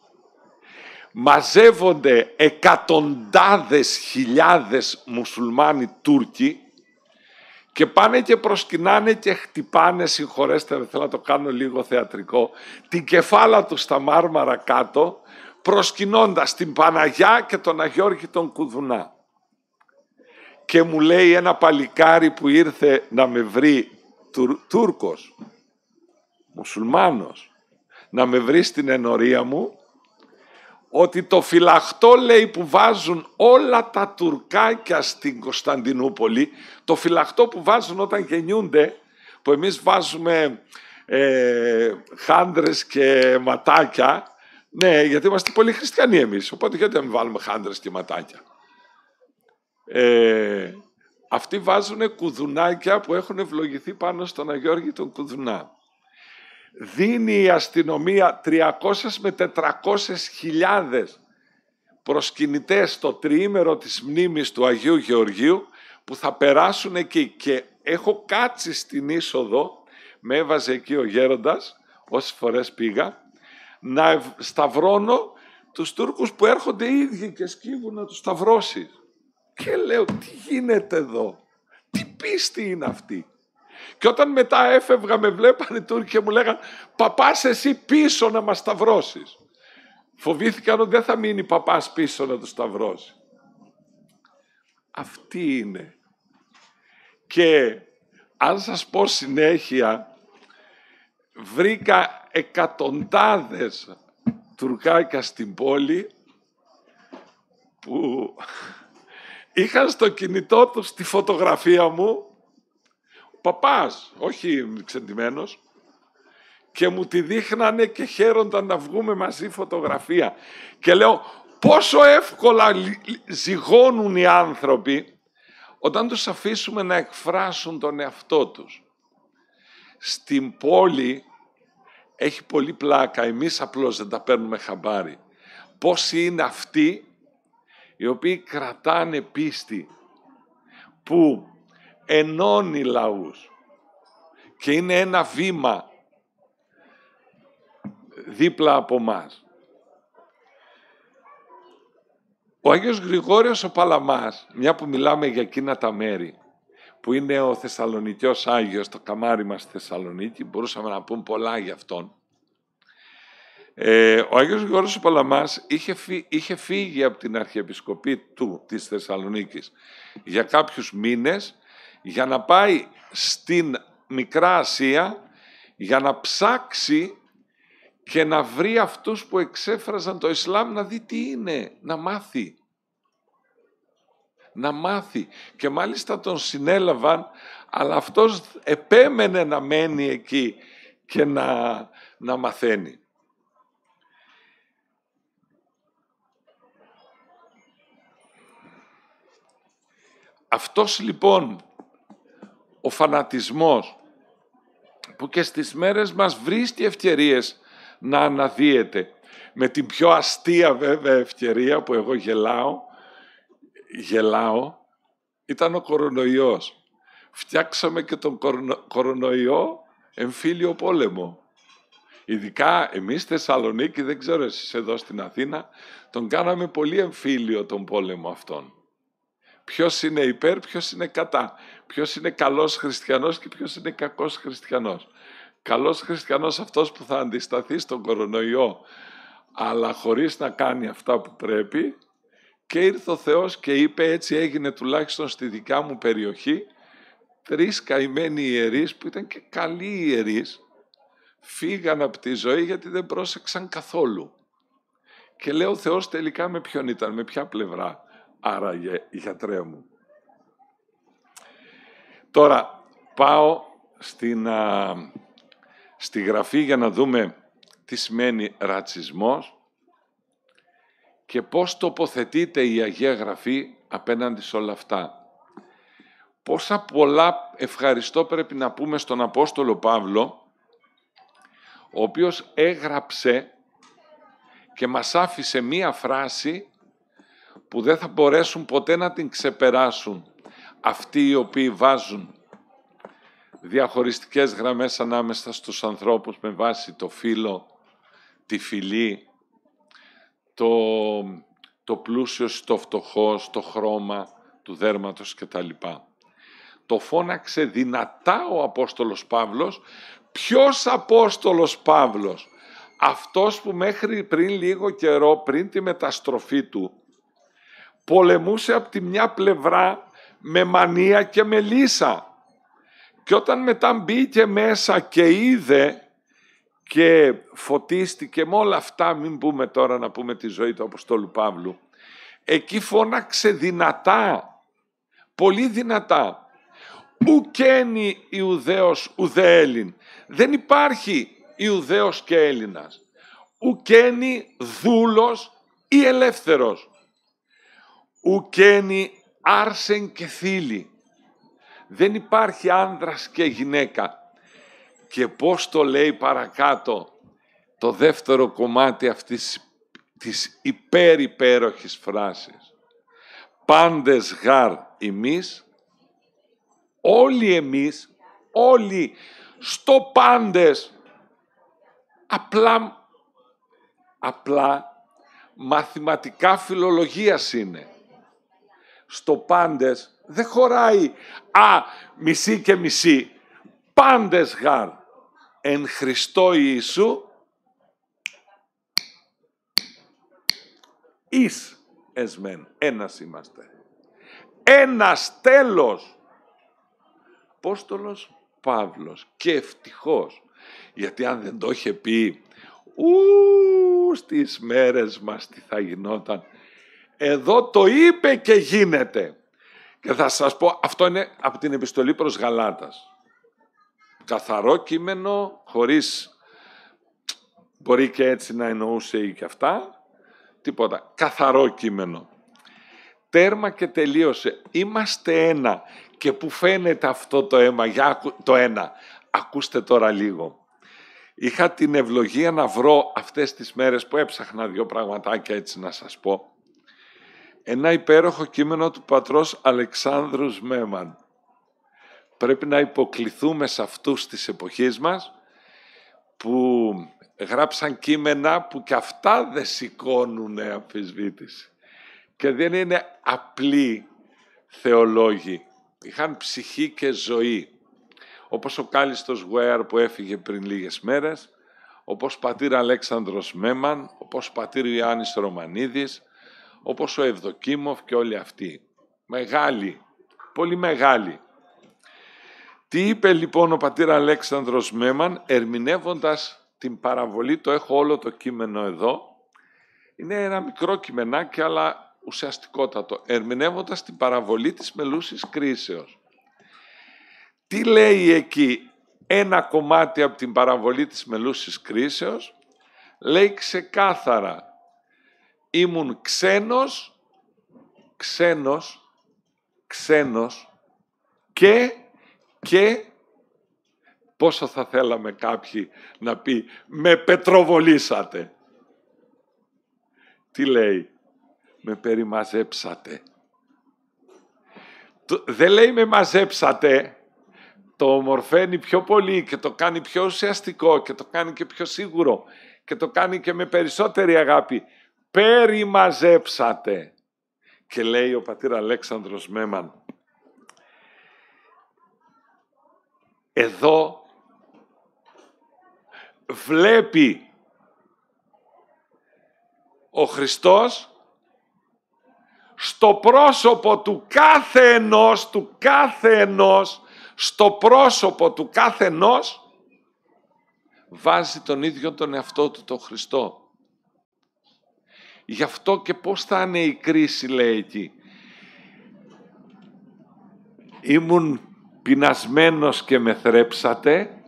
μαζεύονται εκατοντάδες χιλιάδες μουσουλμάνοι Τούρκοι και πάνε και προσκυνάνε και χτυπάνε, συγχωρέστε, θέλω να το κάνω λίγο θεατρικό, την κεφάλα του στα μάρμαρα κάτω, προσκυνώντας την Παναγιά και τον Αγιώργη τον Κουδουνά. Και μου λέει ένα παλικάρι που ήρθε να με βρει, Τούρκος, μουσουλμάνος, να με βρει στην ενορία μου, ότι το φυλαχτό, λέει, που βάζουν όλα τα τουρκάκια στην Κωνσταντινούπολη, το φυλαχτό που βάζουν όταν γεννιούνται, που εμείς βάζουμε χάντρες και ματάκια, ναι, γιατί είμαστε πολύ χριστιανοί εμείς, οπότε γιατί να μην βάλουμε χάντρες και ματάκια. Αυτοί βάζουν κουδουνάκια που έχουν ευλογηθεί πάνω στον Αγιώργη τον Κουδουνά. Δίνει η αστυνομία 300 με 400 χιλιάδες προσκυνητές στο τριήμερο της μνήμης του Αγίου Γεωργίου που θα περάσουν εκεί. Και έχω κάτσει στην είσοδο, με έβαζε εκεί ο γέροντας, όσες φορές πήγα, να σταυρώνω τους Τούρκους που έρχονται οι ίδιοι και σκύβουν να τους σταυρώσεις. Και λέω, τι γίνεται εδώ, τι πίστη είναι αυτή. Και όταν μετά έφευγα, με βλέπανε οι Τούρκοι και μου λέγανε, παπάς εσύ πίσω να μας σταυρώσεις. Φοβήθηκαν ότι δεν θα μείνει παπάς πίσω να τους σταυρώσει. Αυτή είναι. Και αν σας πω συνέχεια, βρήκα εκατοντάδες τουρκάκια στην πόλη που είχαν στο κινητό τους τη φωτογραφία μου, παπάς, όχι ξεντημένος, και μου τη δείχνανε και χαίρονταν να βγούμε μαζί φωτογραφία. Και λέω, πόσο εύκολα ζυγώνουν οι άνθρωποι όταν τους αφήσουμε να εκφράσουν τον εαυτό τους. Στην πόλη έχει πολύ πλάκα, εμείς απλώς δεν τα παίρνουμε χαμπάρι. Πόσοι είναι αυτοί οι οποίοι κρατάνε πίστη που ενώνει λαούς και είναι ένα βήμα δίπλα από μας. Ο Άγιος Γρηγόριος ο Παλαμάς, μια που μιλάμε για εκείνα τα μέρη, που είναι ο Θεσσαλονικιός Άγιος, το καμάρι μας στη Θεσσαλονίκη, μπορούσαμε να πούμε πολλά για αυτόν. Ο Άγιος Γρηγόριος ο Παλαμάς είχε φύγει από την Αρχιεπισκοπή της Θεσσαλονίκης για κάποιους μήνες για να πάει στην Μικρά Ασία για να ψάξει και να βρει αυτούς που εξέφραζαν το Ισλάμ, να δει τι είναι, να μάθει. Να μάθει. Και μάλιστα τον συνέλαβαν, αλλά αυτός επέμενε να μένει εκεί και να μαθαίνει. Αυτός λοιπόν ο φανατισμός που και στις μέρες μας βρίσκει ευκαιρίες να αναδύεται, με την πιο αστεία βέβαια ευκαιρία που εγώ γελάω, ήταν ο κορονοϊός. Φτιάξαμε και τον κορονοϊό εμφύλιο πόλεμο. Ειδικά εμείς στη Θεσσαλονίκη, δεν ξέρω εσείς εδώ στην Αθήνα, τον κάναμε πολύ εμφύλιο τον πόλεμο αυτόν. Ποιος είναι υπέρ, ποιος είναι κατά. Ποιος είναι καλός χριστιανός και ποιος είναι κακός χριστιανός. Καλός χριστιανός αυτός που θα αντισταθεί στον κορονοϊό, αλλά χωρίς να κάνει αυτά που πρέπει. Και ήρθε ο Θεός και είπε, έτσι έγινε τουλάχιστον στη δικιά μου περιοχή, 3 καημένοι ιερείς που ήταν και καλοί ιερείς, φύγαν από τη ζωή γιατί δεν πρόσεξαν καθόλου. Και λέω, ο Θεός τελικά με ποιον ήταν, με ποια πλευρά, άραγε γιατρέ μου. Τώρα πάω στη γραφή για να δούμε τι σημαίνει ρατσισμός και πώς τοποθετείται η Αγία Γραφή απέναντι σε όλα αυτά. Πόσα πολλά ευχαριστώ πρέπει να πούμε στον Απόστολο Παύλο, ο οποίος έγραψε και μας άφησε μία φράση που δεν θα μπορέσουν ποτέ να την ξεπεράσουν αυτοί οι οποίοι βάζουν διαχωριστικές γραμμές ανάμεσα στους ανθρώπους με βάση το φύλο, τη φυλή, το πλούσιο στο φτωχό, το χρώμα του δέρματος κτλ. Το φώναξε δυνατά ο Απόστολος Παύλος. Ποιος Απόστολος Παύλος? Αυτός που μέχρι πριν λίγο καιρό, πριν τη μεταστροφή του, πολεμούσε από τη μια πλευρά με μανία και με λύσα. Και όταν μετά μπήκε μέσα και είδε και φωτίστηκε με όλα αυτά, μην πούμε τώρα να πούμε τη ζωή του Αποστόλου Παύλου, εκεί φώναξε δυνατά, πολύ δυνατά. Ουκένει Ιουδαίος ουδέ Έλλην. Δεν υπάρχει Ιουδαίος και Έλληνας. Ουκένει δούλος ή ελεύθερος. Ουκένει άρσεν και θήλη. Δεν υπάρχει άνδρας και γυναίκα. Και πώς το λέει παρακάτω το δεύτερο κομμάτι αυτής της υπέροχης φράσης. Πάντες γάρ ημείς, όλοι εμείς, όλοι στο πάντες, απλά μαθηματικά φιλολογίας είναι. Στο πάντες δεν χωράει μισή και μισή. Πάντες γάρ εν Χριστώ Ιησού εις εσμέν. Ένας είμαστε. Ένας τέλος. Απόστολος Παύλος. Και ευτυχώς. Γιατί αν δεν το είχε πει, στις μέρες μας τι θα γινόταν. Εδώ το είπε και γίνεται. Και θα σας πω, αυτό είναι από την επιστολή προς Γαλάτας. Καθαρό κείμενο, χωρίς, μπορεί και έτσι να εννοούσε ή και αυτά, τίποτα. Καθαρό κείμενο. Τέρμα και τελείωσε. Είμαστε ένα. Και που φαίνεται αυτό το αίμα, το ένα. Ακούστε τώρα λίγο. Είχα την ευλογία να βρω αυτές τις μέρες που έψαχνα δύο πραγματάκια έτσι να σας πω. Ένα υπέροχο κείμενο του πατρός Αλεξάνδρου Σμέμαν. Πρέπει να υποκληθούμε σε αυτούς της εποχής μας που γράψαν κείμενα που και αυτά δεν σηκώνουν αμφισβήτηση. Και δεν είναι απλοί θεολόγοι. Είχαν ψυχή και ζωή. Όπως ο κάλιστος Γουέαρ που έφυγε πριν λίγες μέρες, όπως πατήρ Αλέξανδρος Μέμαν, όπως πατήρ Ιωάννης Ρωμανίδης, όπως ο Ευδοκίμοφ και όλοι αυτοί. Μεγάλοι, πολύ μεγάλοι. Τι είπε λοιπόν ο πατήρ Αλέξανδρος Μέμαν, ερμηνεύοντας την παραβολή, το έχω όλο το κείμενο εδώ, είναι ένα μικρό κειμενάκι αλλά ουσιαστικότατο, ερμηνεύοντας την παραβολή της μελούσης κρίσεως. Τι λέει εκεί ένα κομμάτι από την παραβολή της μελούσης κρίσεως? Λέει ξεκάθαρα, ήμουν ξένος και πόσο θα θέλαμε κάποιοι να πει με πετροβολήσατε. Τι λέει? Με περιμαζέψατε. Δεν λέει με μαζέψατε. Το ομορφαίνει πιο πολύ και το κάνει πιο ουσιαστικό και το κάνει και πιο σίγουρο και το κάνει και με περισσότερη αγάπη. Περιμαζέψατε. Και λέει ο πατήρ Αλέξανδρος Μέμαν, εδώ βλέπει ο Χριστός στο πρόσωπο του κάθε ενός, στο πρόσωπο του κάθε ενός, βάζει τον ίδιο τον εαυτό του, τον Χριστό. Γι' αυτό και πώς θα είναι η κρίση, λέει εκεί. Ήμουν πεινασμένος και με θρέψατε,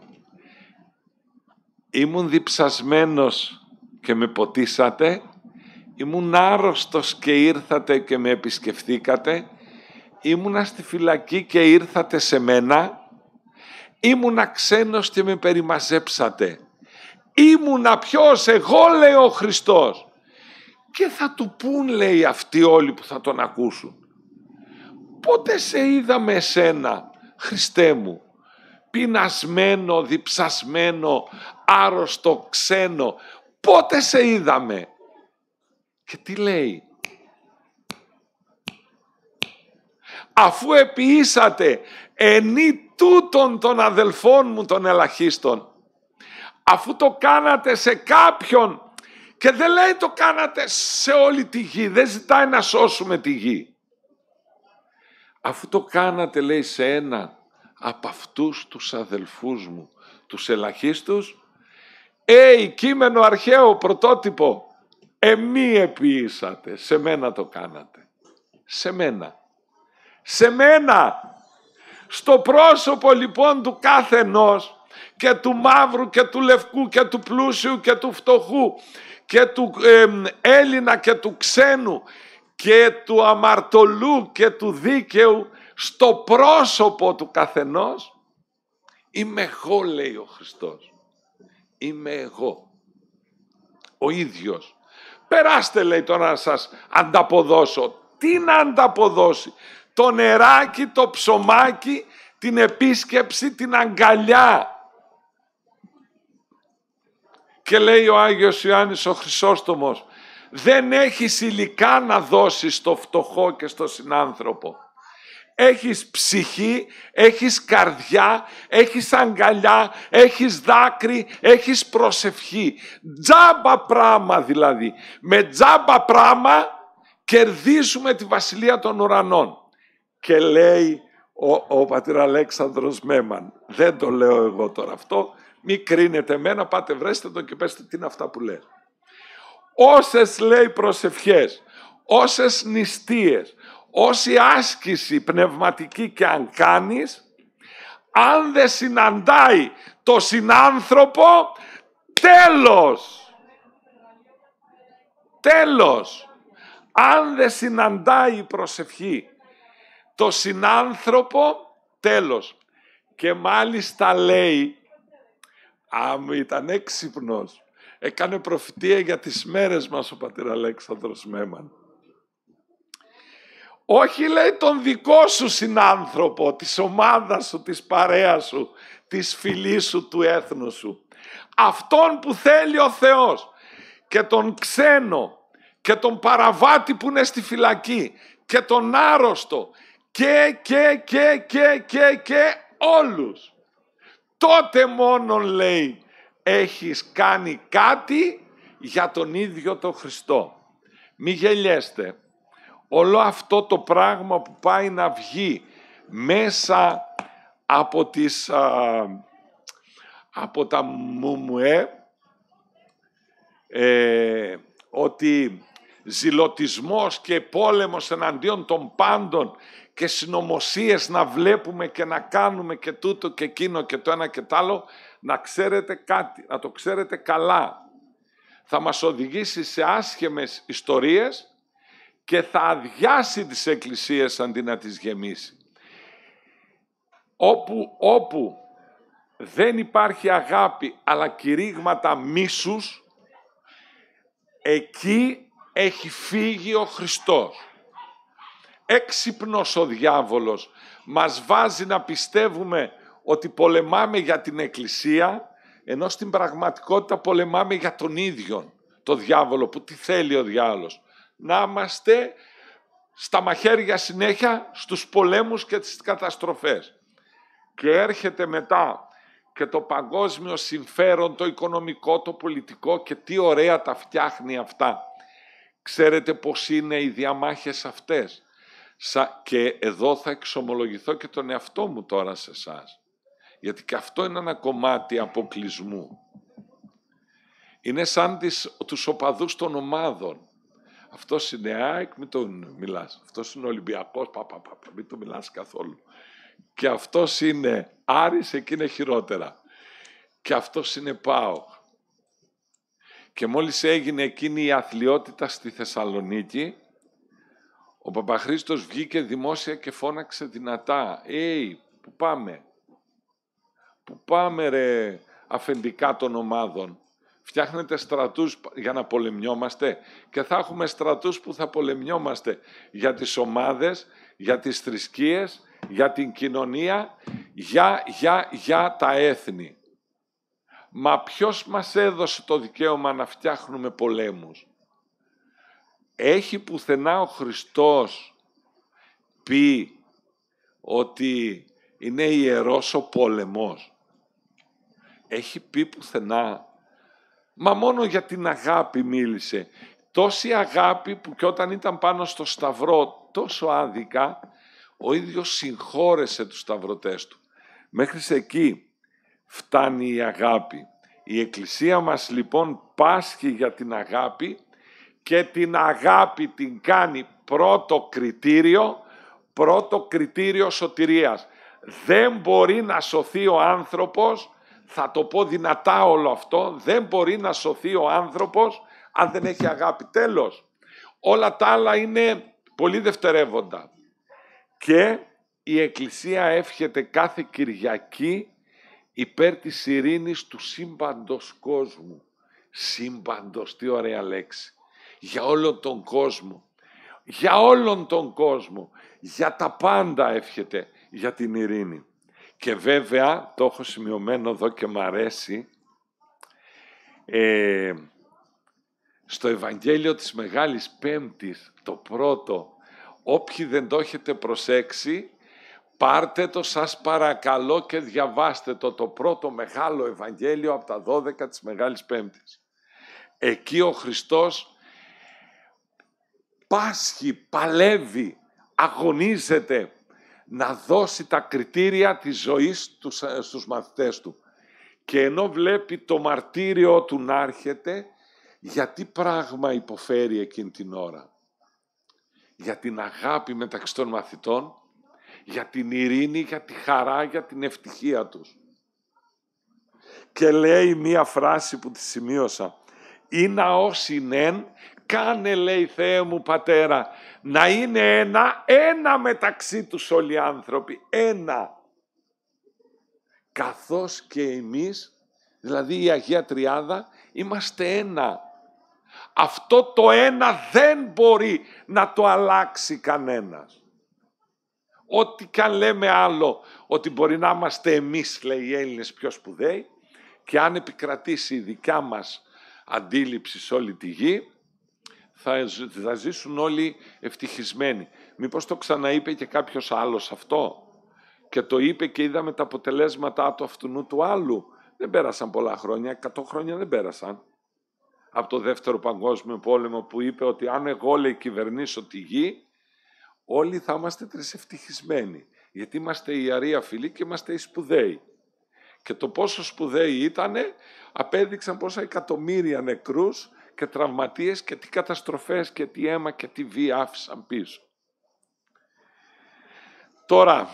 ήμουν διψασμένος και με ποτίσατε, ήμουν άρρωστος και ήρθατε και με επισκεφθήκατε, ήμουνα στη φυλακή και ήρθατε σε μένα, ήμουνα ξένος και με περιμαζέψατε. Ήμουνα ποιος? Εγώ, λέει ο Χριστός. Και θα του πούν, λέει, αυτοί όλοι που θα τον ακούσουν. Πότε σε είδαμε εσένα, Χριστέ μου? πεινασμένο, διψασμένο, άρρωστο, ξένο. Πότε σε είδαμε? Και τι λέει? Αφού επιήσατε ενή τούτων των αδελφών μου των ελαχίστων. Αφού το κάνατε σε κάποιον, και δεν λέει το κάνατε σε όλη τη γη, δεν ζητάει να σώσουμε τη γη. Αφού το κάνατε, λέει, σε ένα από αυτούς τους αδελφούς μου, τους ελαχίστους, κείμενο αρχαίο, πρωτότυπο, εμεί επιήσατε, σε μένα το κάνατε. Σε μένα. Σε μένα. Στο πρόσωπο λοιπόν του κάθε ενός, και του μαύρου και του λευκού και του πλούσιου και του φτωχού και του Έλληνα και του ξένου και του αμαρτωλού και του δίκαιου, στο πρόσωπο του καθενός είμαι εγώ, λέει ο Χριστός. Είμαι εγώ. Ο ίδιος. Περάστε, λέει, τώρα να σας ανταποδώσω. Τι να ανταποδώσει? Το νεράκι, το ψωμάκι, την επίσκεψη, την αγκαλιά. Και λέει ο Άγιος Ιωάννης ο Χρυσόστομος, δεν έχεις υλικά να δώσεις στο φτωχό και στο συνάνθρωπο. Έχεις ψυχή, έχεις καρδιά, έχεις αγκαλιά, έχεις δάκρυ, έχεις προσευχή. Τζάμπα πράμα δηλαδή. Με τζάμπα πράμα κερδίζουμε τη Βασιλεία των Ουρανών. Και λέει ο πατήρ Αλέξανδρος Μέμαν, δεν το λέω εγώ τώρα αυτό, μη κρίνετε εμένα, πάτε βρέστε τον και πέστε τι είναι αυτά που λέει. Όσες, λέει, προσευχές, όσες νηστείες, όση άσκηση πνευματική και αν κάνεις, αν δεν συναντάει το συνάνθρωπο, τέλος. Τέλος. Αν δεν συναντάει η προσευχή το συνάνθρωπο, τέλος. Και μάλιστα λέει, αν ήταν έξυπνος, έκανε προφητεία για τις μέρες μας ο πατήρ Αλέξανδρος Μέμαν. Όχι, λέει, τον δικό σου συνάνθρωπο, της ομάδας σου, της παρέας σου, της φυλής σου, του έθνους σου. Αυτόν που θέλει ο Θεός, και τον ξένο και τον παραβάτη που είναι στη φυλακή και τον άρρωστο και όλους. Τότε μόνον, λέει, έχεις κάνει κάτι για τον ίδιο τον Χριστό. Μη γελιέστε. Όλο αυτό το πράγμα που πάει να βγει μέσα από τα μουμουέ, ότι ζηλωτισμός και πόλεμος εναντίον των πάντων και συνωμοσίες να βλέπουμε και να κάνουμε και τούτο και εκείνο και το ένα και το άλλο, να ξέρετε κάτι, να το ξέρετε καλά. Θα μας οδηγήσει σε άσχημες ιστορίες και θα αδειάσει τις εκκλησίες αντί να τις γεμίσει. Όπου δεν υπάρχει αγάπη αλλά κηρύγματα μίσους, εκεί έχει φύγει ο Χριστός. Έξυπνος ο διάβολος, μας βάζει να πιστεύουμε ότι πολεμάμε για την εκκλησία, ενώ στην πραγματικότητα πολεμάμε για τον ίδιο το διάβολο, που τι θέλει ο διάβολος? Να είμαστε στα μαχαίρια συνέχεια, στους πολέμους και τις καταστροφές. Και έρχεται μετά και το παγκόσμιο συμφέρον, το οικονομικό, το πολιτικό, και τι ωραία τα φτιάχνει αυτά. Ξέρετε πώς είναι οι διαμάχες αυτές? Και εδώ θα εξομολογηθώ και τον εαυτό μου τώρα σε εσάς. Γιατί και αυτό είναι ένα κομμάτι αποκλεισμού. Είναι σαν τους οπαδούς των ομάδων. Αυτός είναι ΑΕΚ, μην τον μιλάς. Αυτός είναι Ολυμπιακός, μην τον μιλάς καθόλου. Και αυτός είναι Άρης, εκεί είναι χειρότερα. Και αυτός είναι ΠΑΟΚ. Και μόλις έγινε εκείνη η αθλιότητα στη Θεσσαλονίκη, ο Παπαχρήστος βγήκε δημόσια και φώναξε δυνατά. Πού πάμε? Πού πάμε, ρε αφεντικά των ομάδων? Φτιάχνετε στρατούς για να πολεμιόμαστε, και θα έχουμε στρατούς που θα πολεμιόμαστε για τις ομάδες, για τις θρησκείες, για την κοινωνία, για τα έθνη. Μα ποιος μας έδωσε το δικαίωμα να φτιάχνουμε πολέμους? Έχει πουθενά ο Χριστός πει ότι είναι ιερός ο πόλεμος? Έχει πει πουθενά? Μα μόνο για την αγάπη μίλησε. Τόση αγάπη που και όταν ήταν πάνω στο σταυρό τόσο άδικα, ο ίδιος συγχώρεσε τους σταυρωτές του. Μέχρι σε εκεί φτάνει η αγάπη. Η Εκκλησία μας λοιπόν πάσχει για την αγάπη και την αγάπη την κάνει πρώτο κριτήριο σωτηρίας. Δεν μπορεί να σωθεί ο άνθρωπος, θα το πω δυνατά όλο αυτό, δεν μπορεί να σωθεί ο άνθρωπος αν δεν έχει αγάπη. Τέλος. Όλα τα άλλα είναι πολύ δευτερεύοντα. Και η Εκκλησία εύχεται κάθε Κυριακή υπέρ της ειρήνης του σύμπαντος κόσμου. Σύμπαντος, τι ωραία λέξη. Για όλον τον κόσμο. Για όλον τον κόσμο. Για τα πάντα εύχεται για την ειρήνη. Και βέβαια, το έχω σημειωμένο εδώ και μ' αρέσει, στο Ευαγγέλιο της Μεγάλης Πέμπτης, το πρώτο, όποιοι δεν το έχετε προσέξει, πάρτε το σας παρακαλώ και διαβάστε το πρώτο μεγάλο Ευαγγέλιο από τα 12 της Μεγάλης Πέμπτης. Εκεί ο Χριστός πάσχει, παλεύει, αγωνίζεται να δώσει τα κριτήρια της ζωής στους μαθητές του. Και ενώ βλέπει το μαρτύριο του να έρχεται, για τι πράγμα υποφέρει εκείνη την ώρα? Για την αγάπη μεταξύ των μαθητών, για την ειρήνη, για τη χαρά, για την ευτυχία τους. Και λέει μία φράση που τη σημείωσα. «Ήνα όσιν εν, κάνε, λέει, Θεέ μου Πατέρα, να είναι ένα μεταξύ τους όλοι οι άνθρωποι, ένα. Καθώς και εμείς, δηλαδή η Αγία Τριάδα, είμαστε ένα. Αυτό το ένα δεν μπορεί να το αλλάξει κανένας. Ό,τι και αν λέμε άλλο, ότι μπορεί να είμαστε εμείς, λέει, οι Έλληνες πιο σπουδαίοι, και αν επικρατήσει η δικιά μας αντίληψη σε όλη τη γη, θα ζήσουν όλοι ευτυχισμένοι. Μήπως το ξαναείπε και κάποιος άλλος αυτό? Και το είπε και είδαμε τα αποτελέσματα του αυτού του άλλου. Δεν πέρασαν πολλά χρόνια, 100 χρόνια δεν πέρασαν. Από το Δεύτερο Παγκόσμιο Πόλεμο, που είπε ότι αν εγώ, λέει, κυβερνήσω τη γη, όλοι θα είμαστε τρισευτυχισμένοι. Γιατί είμαστε οι ιεροί φίλοι και είμαστε οι σπουδαίοι. Και το πόσο σπουδαίοι ήτανε, απέδειξαν πόσα εκατομμύρια νεκρούς και τραυματίες και τι καταστροφές και τι αίμα και τι βία άφησαν πίσω. Τώρα,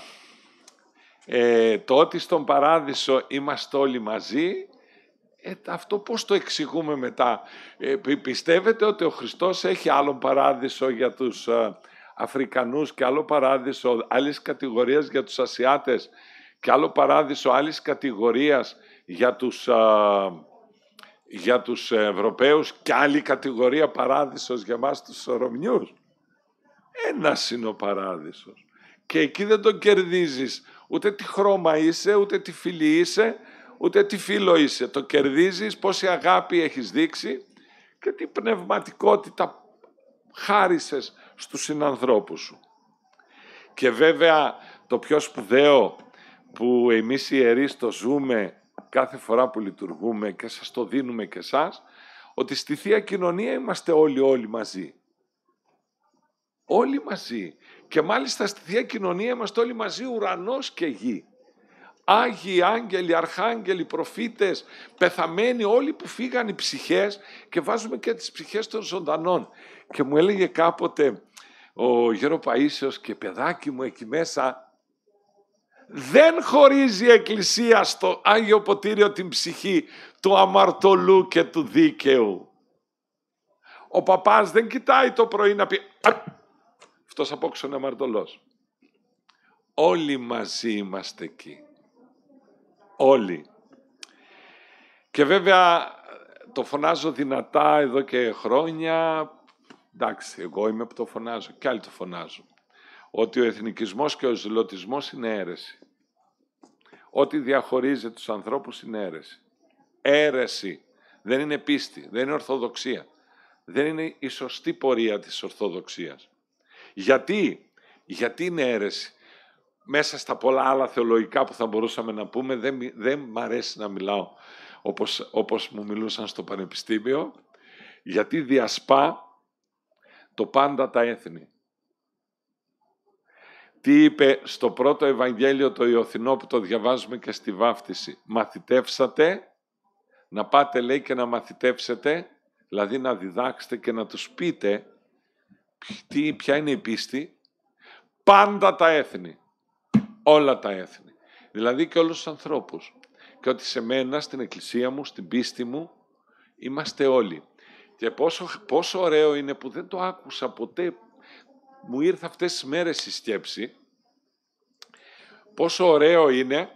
το ότι στον Παράδεισο είμαστε όλοι μαζί, αυτό πώς το εξηγούμε μετά? Πιστεύετε ότι ο Χριστός έχει άλλον Παράδεισο για τους Αφρικανούς και άλλο Παράδεισο άλλης κατηγορίας για τους Ασιάτες και άλλο Παράδεισο άλλης κατηγορίας για τους Ευρωπαίους και άλλη κατηγορία Παράδεισος για μας τους Ρωμιούς? Ένας είναι ο Παράδεισος. Και εκεί δεν τον κερδίζεις ούτε τι χρώμα είσαι, ούτε τι φίλη είσαι, ούτε τι φίλο είσαι. Το κερδίζεις πόση αγάπη έχεις δείξει και τι πνευματικότητα χάρισες στους συνανθρώπους σου. Και βέβαια το πιο σπουδαίο που εμείς οι ιερείς το ζούμε κάθε φορά που λειτουργούμε και σας το δίνουμε και εσάς, ότι στη Θεία Κοινωνία είμαστε όλοι μαζί. Όλοι μαζί. Και μάλιστα στη Θεία Κοινωνία είμαστε όλοι μαζί, ουρανός και γη. Άγιοι, άγγελοι, αρχάγγελοι, προφήτες, πεθαμένοι, όλοι που φύγαν οι ψυχές, και βάζουμε και τις ψυχές των ζωντανών. Και μου έλεγε κάποτε ο Γέρο Παΐσιος, και παιδάκι μου εκεί μέσα, δεν χωρίζει η Εκκλησία στο Άγιο Ποτήριο την ψυχή του αμαρτωλού και του δίκαιου. Ο παπάς δεν κοιτάει το πρωί να πει αυτός απόξω είναι αμαρτωλός. Όλοι μαζί είμαστε εκεί. Όλοι. Και βέβαια το φωνάζω δυνατά εδώ και χρόνια. Εντάξει, εγώ είμαι που το φωνάζω και άλλοι το φωνάζουν. Ότι ο εθνικισμός και ο ζηλωτισμός είναι αίρεση. ό,τι διαχωρίζει τους ανθρώπους είναι αίρεση. Αίρεση. Δεν είναι πίστη, δεν είναι ορθοδοξία. Δεν είναι η σωστή πορεία της Ορθοδοξίας. Γιατί είναι αίρεση? Μέσα στα πολλά άλλα θεολογικά που θα μπορούσαμε να πούμε, δεν μ' αρέσει να μιλάω όπως μου μιλούσαν στο πανεπιστήμιο, γιατί διασπά το πάντα τα έθνη. Τι είπε στο πρώτο Ευαγγέλιο το Ιωθυνό που το διαβάζουμε και στη βάφτιση? Μαθητεύσατε, να πάτε λέει και να μαθητεύσετε, δηλαδή να διδάξετε και να τους πείτε ποια είναι η πίστη, πάντα τα έθνη, όλα τα έθνη, δηλαδή και όλους τους ανθρώπους. Και ότι σε μένα, στην εκκλησία μου, στην πίστη μου, είμαστε όλοι. Και πόσο ωραίο είναι που δεν το άκουσα ποτέ, μου ήρθε αυτές τις μέρες η σκέψη, πόσο ωραίο είναι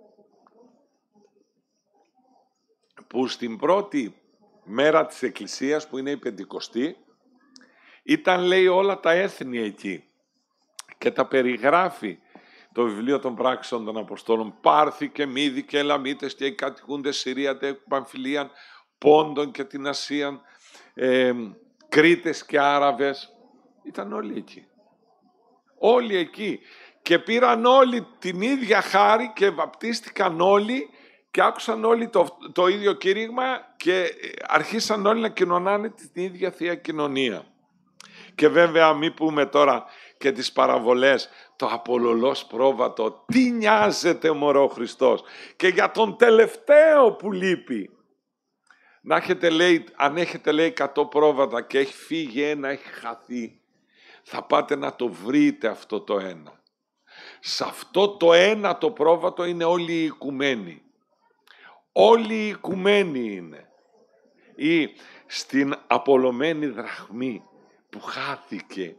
που στην πρώτη μέρα της Εκκλησίας, που είναι η Πεντηκοστή, ήταν λέει όλα τα έθνη εκεί και τα περιγράφει το βιβλίο των πράξεων των Αποστόλων. Πάρθη και Μύδη και Ελαμίτες και οι κατοικούντες Συρία και Παμφιλίαν, Πόντων και την Ασίαν, Κρήτες και Άραβες. Ήταν όλοι εκεί. Όλοι εκεί. Και πήραν όλοι την ίδια χάρη και βαπτίστηκαν όλοι και άκουσαν όλοι το ίδιο κήρυγμα και αρχίσαν όλοι να κοινωνάνε την ίδια Θεία Κοινωνία. Και βέβαια μην πούμε τώρα και τις παραβολές, το απολωλός πρόβατο, τι νοιάζεται μωρό Χριστός, και για τον τελευταίο που λείπει. Να έχετε λέει, αν έχετε λέει 100 πρόβατα και έχει φύγει ένα, έχει χαθεί, θα πάτε να το βρείτε αυτό το ένα. Σε αυτό το ένα το πρόβατο είναι όλοι οι οικουμένοι. Όλοι οι οικουμένοι είναι. Ή στην απολωμένη δραχμή που χάθηκε.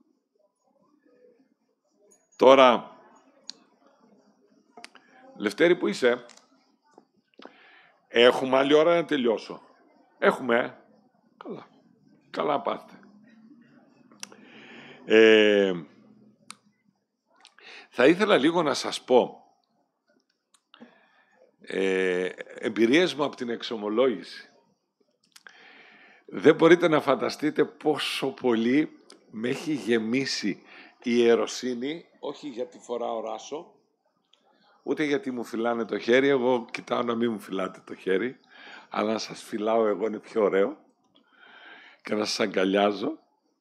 Τώρα, Λευτέρη που είσαι? Έχουμε άλλη ώρα να τελειώσω? Έχουμε, Καλά. Καλά πάτε. Θα ήθελα λίγο να σας πω εμπειρίες μου από την εξομολόγηση. Δεν μπορείτε να φανταστείτε πόσο πολύ με έχει γεμίσει η ιεροσύνη, όχι γιατί φοράω ράσο, ούτε γιατί μου φυλάνε το χέρι. Εγώ κοιτάω να μην μου φυλάτε το χέρι, αλλά να σας φυλάω εγώ είναι πιο ωραίο και να σας αγκαλιάζω.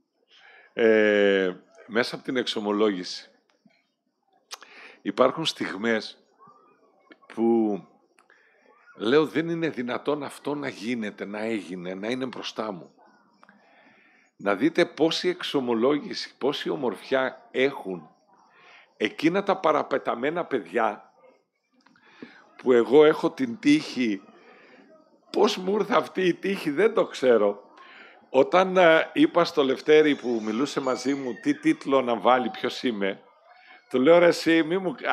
Μέσα από την εξομολόγηση υπάρχουν στιγμές που λέω δεν είναι δυνατόν αυτό να γίνεται, να έγινε, να είναι μπροστά μου. Να δείτε πόση εξομολόγηση, πόση ομορφιά έχουν εκείνα τα παραπεταμένα παιδιά που εγώ έχω την τύχη, πώς μου ήρθε αυτή η τύχη δεν το ξέρω. Όταν είπα στο Λευτέρη που μιλούσε μαζί μου τι τίτλο να βάλει, ποιος είμαι, του λέω ρε εσύ,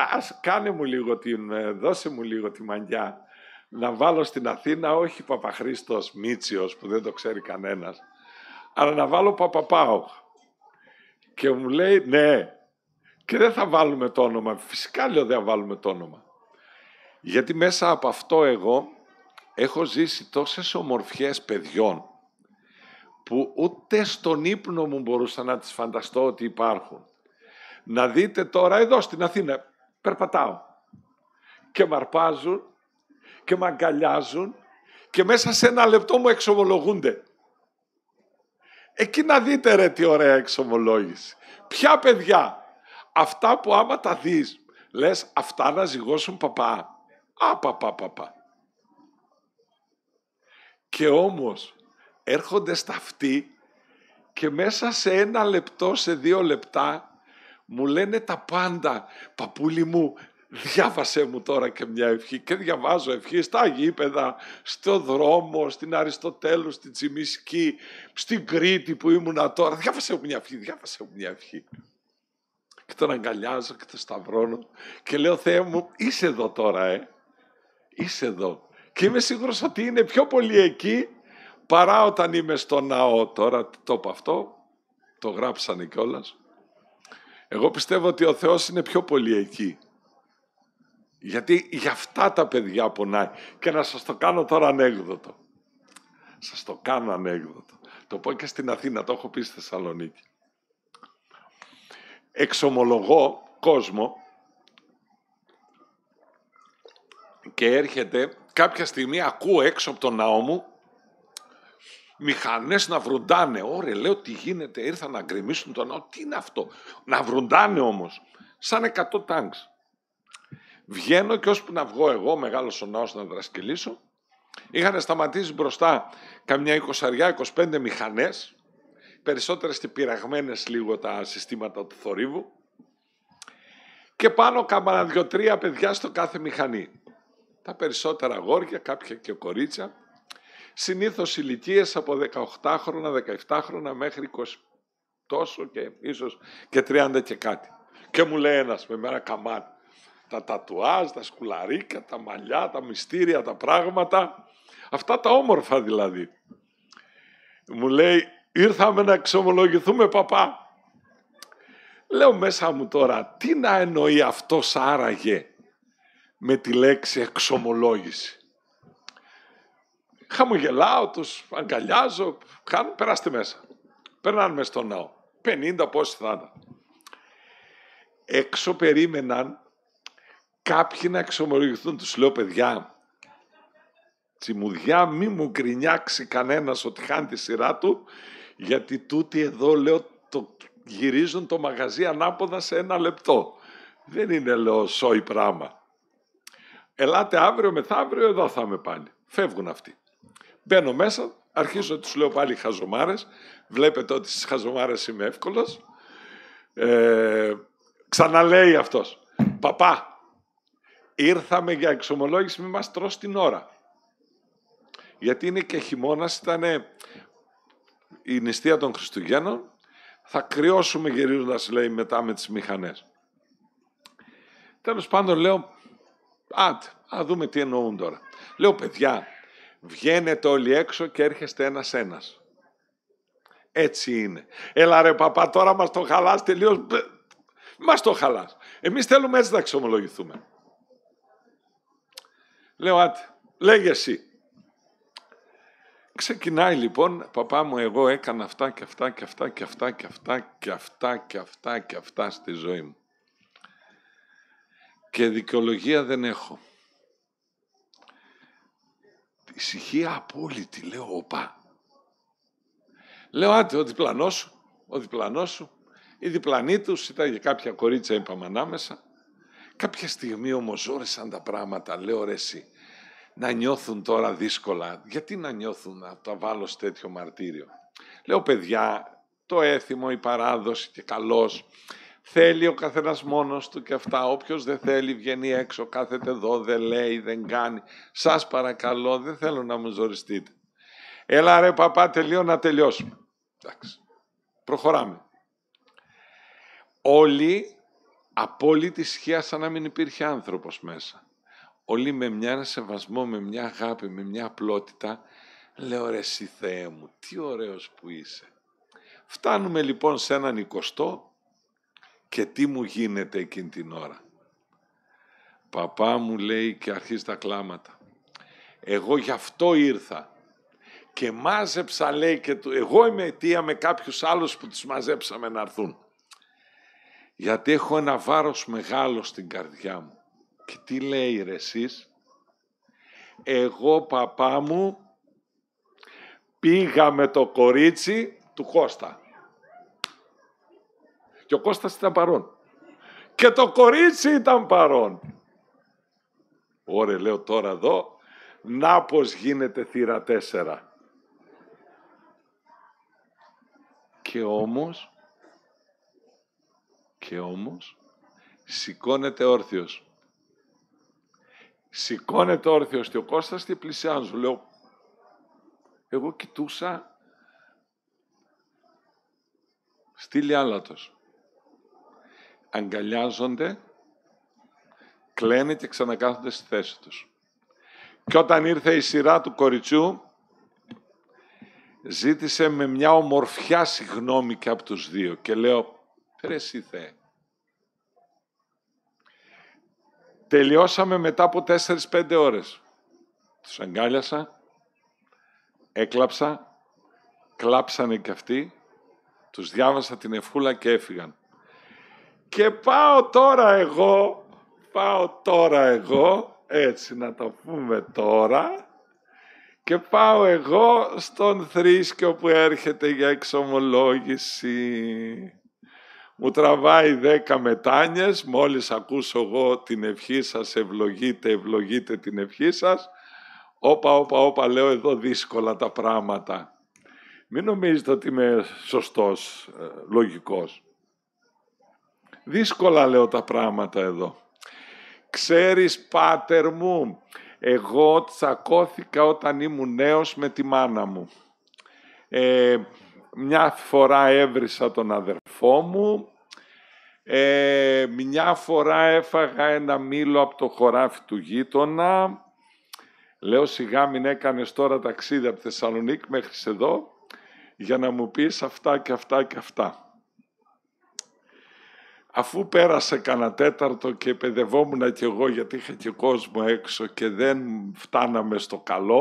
δώσε μου λίγο τη μαγιά, να βάλω στην Αθήνα όχι Παπαχρήστος Μίτσιος που δεν το ξέρει κανένας, αλλά να βάλω Παπαπάο. Και μου λέει ναι, και δεν θα βάλουμε το όνομα. Φυσικά λέω δεν θα βάλουμε το όνομα. Γιατί μέσα από αυτό εγώ έχω ζήσει τόσες ομορφιές παιδιών που ούτε στον ύπνο μου μπορούσα να τις φανταστώ ότι υπάρχουν. Να δείτε τώρα εδώ στην Αθήνα, περπατάω και μ' αρπάζουν και μ' αγκαλιάζουν και μέσα σε ένα λεπτό μου εξομολογούνται. Εκεί να δείτε ρε τι ωραία εξομολόγηση. Ποια παιδιά, αυτά που άμα τα δεις, λες αυτά να ζυγώσουν παπά. Παπά. Και όμως έρχονται στα αυτοί και μέσα σε 1 λεπτό, σε 2 λεπτά μου λένε τα πάντα. Παππούλη μου, διάβασέ μου τώρα και μια ευχή. Και διαβάζω ευχή στα γήπεδα, στο δρόμο, στην Αριστοτέλου, στην Τσιμισκή, στην Κρήτη που ήμουνα τώρα. Διάβασέ μου μια ευχή. Και τον αγκαλιάζω και τον σταυρώνω και λέω Θεέ μου, είσαι εδώ τώρα, είσαι εδώ. Και είμαι σίγουρος ότι είναι πιο πολύ εκεί παρά όταν είμαι στο ναό. Τώρα το είπα αυτό, το γράψανε κιόλας. Εγώ πιστεύω ότι ο Θεός είναι πιο πολύ εκεί. Γιατί για αυτά τα παιδιά πονάει. Και να σας το κάνω τώρα ανέκδοτο. Σας το κάνω ανέκδοτο. Το πω και στην Αθήνα, το έχω πει στη Θεσσαλονίκη. Εξομολογώ κόσμο και έρχεται κάποια στιγμή, ακούω έξω από τον ναό μου μηχανές να βρουντάνε. Ωραία, λέω, τι γίνεται, ήρθαν να γκρεμίσουν τον ναό. Τι είναι αυτό, να βρουντάνε όμως, σαν 100 τάγκς. Βγαίνω και ώσπου να βγω εγώ, μεγάλος ο ναός, να δρασκελίσω, είχαν σταματήσει μπροστά καμιά 20-25 μηχανές, περισσότερες και πειραγμένες λίγο τα συστήματα του θορύβου, και πάνω κάμπανα 2-3 παιδιά στο κάθε μηχανή. Τα περισσότερα αγόρια, κάποια και κορίτσια, συνήθως ηλικίες από 18χρονα, 17χρονα μέχρι 20 τόσο και ίσως και 30 και κάτι. Και μου λέει ένας με μέρα καμάν, τα τατουάζ, τα σκουλαρίκια, τα μαλλιά, τα μυστήρια, τα πράγματα, αυτά τα όμορφα δηλαδή. Μου λέει, ήρθαμε να εξομολογηθούμε, παπά. Λέω μέσα μου τώρα, τι να εννοεί αυτός άραγε με τη λέξη εξομολόγηση. Χαμογελάω, τους αγκαλιάζω, περάστε μέσα. Περνάνε μες στον ναό. 50 πόσοι θα ήταν. Έξω περίμεναν κάποιοι να εξομολογηθούν. Τους λέω, παιδιά, τσιμουδιά, μη μου γκρινιάξει κανένας ότι χάνει τη σειρά του, γιατί τούτοι εδώ, λέω, το γυρίζουν το μαγαζί ανάποδα σε 1 λεπτό. Δεν είναι, λέω, σόι πράγμα. Ελάτε αύριο, μεθαύριο, εδώ θα είμαι πάλι. Φεύγουν αυτοί. Μπαίνω μέσα, αρχίζω, τους λέω πάλι χαζομάρες. Βλέπετε ότι στις χαζομάρες είμαι εύκολος. Ξαναλέει αυτός, παπά, ήρθαμε για εξομολόγηση, μη μας τρως την ώρα. Γιατί είναι και χειμώνας, ήταν η νηστεία των Χριστουγέννων, θα κρυώσουμε γυρίζοντας, λέει, μετά με τις μηχανές. Τέλος πάντων, λέω, α δούμε τι εννοούν τώρα. Λέω, παιδιά, βγαίνετε όλοι έξω και έρχεστε ένας-ένας. Έτσι είναι. Έλα ρε παπά, τώρα μας το χαλάς τελείως. Μας το χαλάς. Εμείς θέλουμε έτσι να εξομολογηθούμε. Λέω, άτε, λέγε εσύ. Ξεκινάει λοιπόν, παπά μου, εγώ έκανα αυτά και αυτά και αυτά και αυτά και αυτά και αυτά και αυτά και αυτά στη ζωή μου. Και δικαιολογία δεν έχω. Ησυχία απόλυτη, λέω, οπα. Λέω, άτε, ο διπλανός σου, η διπλανή τους ήταν για κάποια κορίτσα, είπαμε ανάμεσα. Κάποια στιγμή όμως ζόρεσαν τα πράγματα, λέω, ρε εσύ, να νιώθουν τώρα δύσκολα. Γιατί να νιώθουν, να τα βάλω σε τέτοιο μαρτύριο. Λέω, παιδιά, το έθιμο, η παράδοση και καλός, θέλει ο καθένας μόνος του και αυτά. Όποιος δεν θέλει βγαίνει έξω, κάθεται εδώ, δεν λέει, δεν κάνει. Σας παρακαλώ, δεν θέλω να μου ζοριστείτε. Έλα ρε παπά, να τελειώσουμε. Εντάξει, προχωράμε. Όλοι απόλυτη ισχύα, σαν να μην υπήρχε άνθρωπος μέσα. Όλοι με μια σεβασμό, με μια αγάπη, με μια απλότητα. Λέω, ρε εσύ Θεέ μου, τι ωραίος που είσαι. Φτάνουμε λοιπόν σε έναν 20 και τι μου γίνεται εκείνη την ώρα. Παπά μου, λέει, και αρχίζει τα κλάματα. Εγώ γι' αυτό ήρθα και μάζεψα, λέει, και εγώ είμαι αιτία με κάποιους άλλους που τους μαζέψαμε να έρθουν. Γιατί έχω ένα βάρος μεγάλο στην καρδιά μου. Και τι λέει ρε εσείς? Εγώ, παπά μου, πήγα με το κορίτσι του Κώστα. Και ο Κώστας ήταν παρόν. Και το κορίτσι ήταν παρόν. Ωραία, λέω τώρα εδώ, να πως γίνεται θύρα 4. Και όμως, σηκώνεται όρθιος. Σηκώνεται όρθιος και ο Κώστας τι πλησιάζω. Λέω, εγώ κοιτούσα στήλη άλατος. Αγκαλιάζονται, κλαίνε και ξανακάθονται στη θέση τους. Και όταν ήρθε η σειρά του κοριτσιού, ζήτησε με μια ομορφιά συγγνώμη και από τους δύο. Και λέω, ρε εσύ Θεέ, Τελειώσαμε μετά από 4-5 ώρες. Τους αγκάλιασα, έκλαψα, κλάψανε κι αυτοί, τους διάβασα την ευχούλα και έφυγαν. Και πάω τώρα εγώ, έτσι να το πούμε τώρα, και πάω εγώ στον θρήσκο που έρχεται για εξομολόγηση. Μου τραβάει 10 μετάνιες, μόλις ακούσω εγώ την ευχή σας, ευλογείτε την ευχή σας. Όπα, λέω εδώ δύσκολα τα πράγματα. Μην νομίζετε ότι είμαι σωστός, λογικός. Δύσκολα λέω τα πράγματα εδώ. Ξέρεις, πάτερ μου, εγώ τσακώθηκα όταν ήμουν νέος με τη μάνα μου. Μια φορά έβρισα τον αδερφό μου, μια φορά έφαγα ένα μήλο από το χωράφι του γείτονα. Λέω, σιγά μην έκανες τώρα ταξίδι από Θεσσαλονίκη μέχρι εδώ για να μου πεις αυτά και αυτά και αυτά. Αφού πέρασε κανένα τέταρτο και παιδευόμουν κι εγώ, γιατί είχα και κόσμο έξω και δεν φτάναμε στο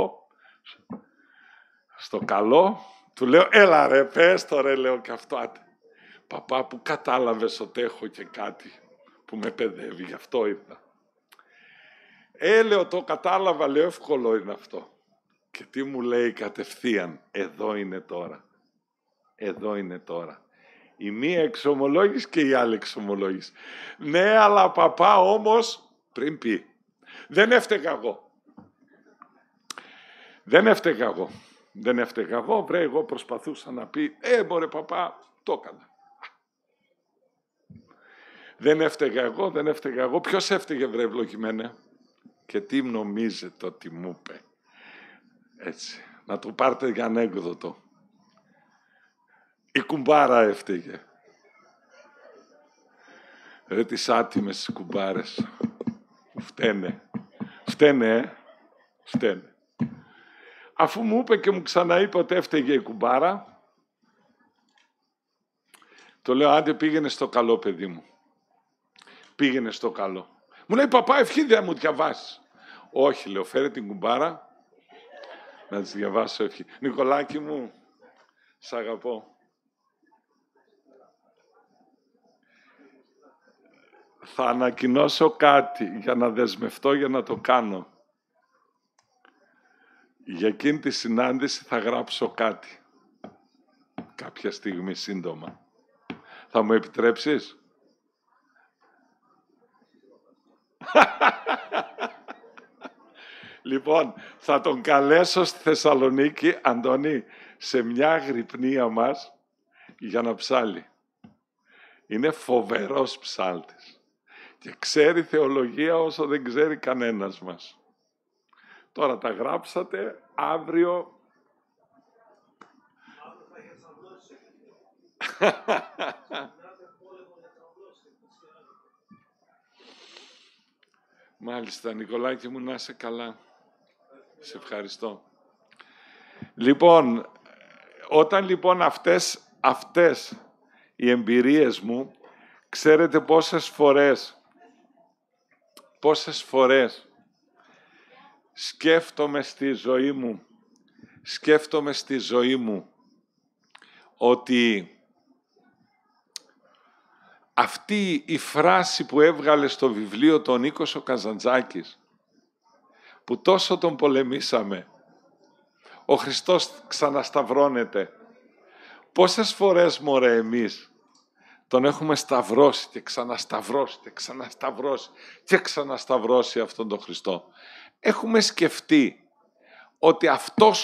καλό, του λέω, έλα ρε, πες το ρε, λέω και αυτό. Άτε. Παπά, που κατάλαβες ότι έχω και κάτι που με παιδεύει, γι' αυτό ήρθα. Λέω, το κατάλαβα, λέω, εύκολο είναι αυτό. Και τι μου λέει κατευθείαν, εδώ είναι τώρα. Η μία εξομολόγηση και η άλλη εξομολόγηση. Ναι, αλλά παπά όμως, πριν πει, δεν έφταιγα εγώ. Βρε, εγώ προσπαθούσα να πει, μωρέ παπά, το έκανα. Δεν έφταιγα εγώ. Ποιος έφταιγε, βρε ευλογημένε? Και τι νομίζετε ότι μου είπε? Έτσι, να το πάρετε για ανέκδοτο. Η κουμπάρα έφταιγε. Ρε τις άτιμες τις κουμπάρες. Φταίνε. Αφού μου είπε και μου ξαναείπε ότι έφταιγε η κουμπάρα, το λέω, άντε πήγαινε στο καλό, παιδί μου. Πήγαινε στο καλό. Μου λέει, παπά, ευχή δεν μου διαβάσεις. Όχι, λέω, φέρε την κουμπάρα να της διαβάσω ευχή. Νικολάκη μου, σ' αγαπώ. Θα ανακοινώσω κάτι για να δεσμευτώ για να το κάνω. Για εκείνη τη συνάντηση θα γράψω κάτι. Κάποια στιγμή σύντομα. Θα μου επιτρέψεις? Λοιπόν, θα τον καλέσω στη Θεσσαλονίκη, Αντώνη, σε μια αγρυπνία μας για να ψάλει. Είναι φοβερός ψάλτης. Και ξέρει θεολογία όσο δεν ξέρει κανένας μας. Τώρα τα γράψατε, αύριο... Μάλιστα, Νικολάκη μου, να είσαι καλά. Σε ευχαριστώ. Λοιπόν, όταν λοιπόν αυτές οι εμπειρίες μου, ξέρετε πόσες φορές σκέφτομαι στη ζωή μου ότι αυτή η φράση που έβγαλε στο βιβλίο τον Νίκος ο Καζαντζάκης, που τόσο τον πολεμήσαμε, ο Χριστός ξανασταυρώνεται. Πόσες φορές, μωρέ, εμείς τον έχουμε σταυρώσει και ξανασταυρώσει αυτόν τον Χριστό. Έχουμε σκεφτεί ότι αυτός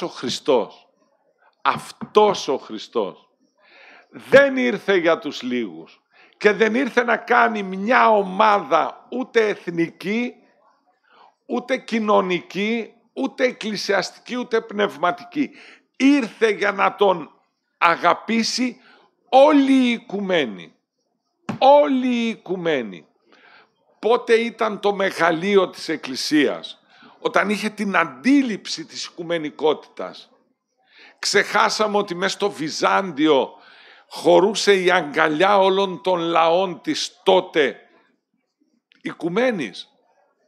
ο Χριστός δεν ήρθε για τους λίγους και δεν ήρθε να κάνει μια ομάδα ούτε εθνική, ούτε κοινωνική, ούτε εκκλησιαστική, ούτε πνευματική. Ήρθε για να τον αγαπήσει όλοι οι οικουμένοι. Όλοι οι οικουμένοι. Πότε ήταν το μεγαλείο της Εκκλησίας? Όταν είχε την αντίληψη της οικουμενικότητας. Ξεχάσαμε ότι μέσα στο Βυζάντιο χωρούσε η αγκαλιά όλων των λαών της τότε οικουμένης.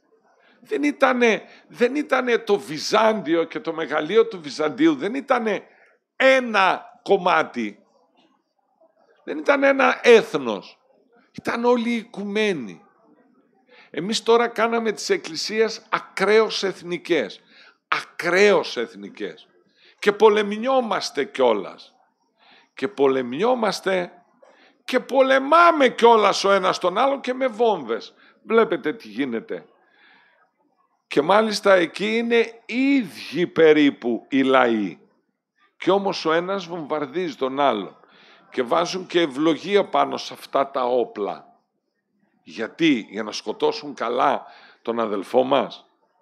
δεν ήτανε το Βυζάντιο και το μεγαλείο του Βυζαντίου, δεν ήτανε ένα κομμάτι, δεν ήταν ένα έθνος, ήταν όλοι οικουμένοι. Εμείς τώρα κάναμε τις εκκλησίες ακραίως εθνικές, ακραίως εθνικές και πολεμιόμαστε κιόλας και πολεμιόμαστε και πολεμάμε κιόλας ο ένας τον άλλο και με βόμβες. Βλέπετε τι γίνεται. Και μάλιστα εκεί είναι ίδιοι περίπου οι λαοί. Και όμως ο ένας βομβαρδίζει τον άλλον. Και βάζουν και ευλογία πάνω σε αυτά τα όπλα. Γιατί? Για να σκοτώσουν καλά τον αδελφό μας.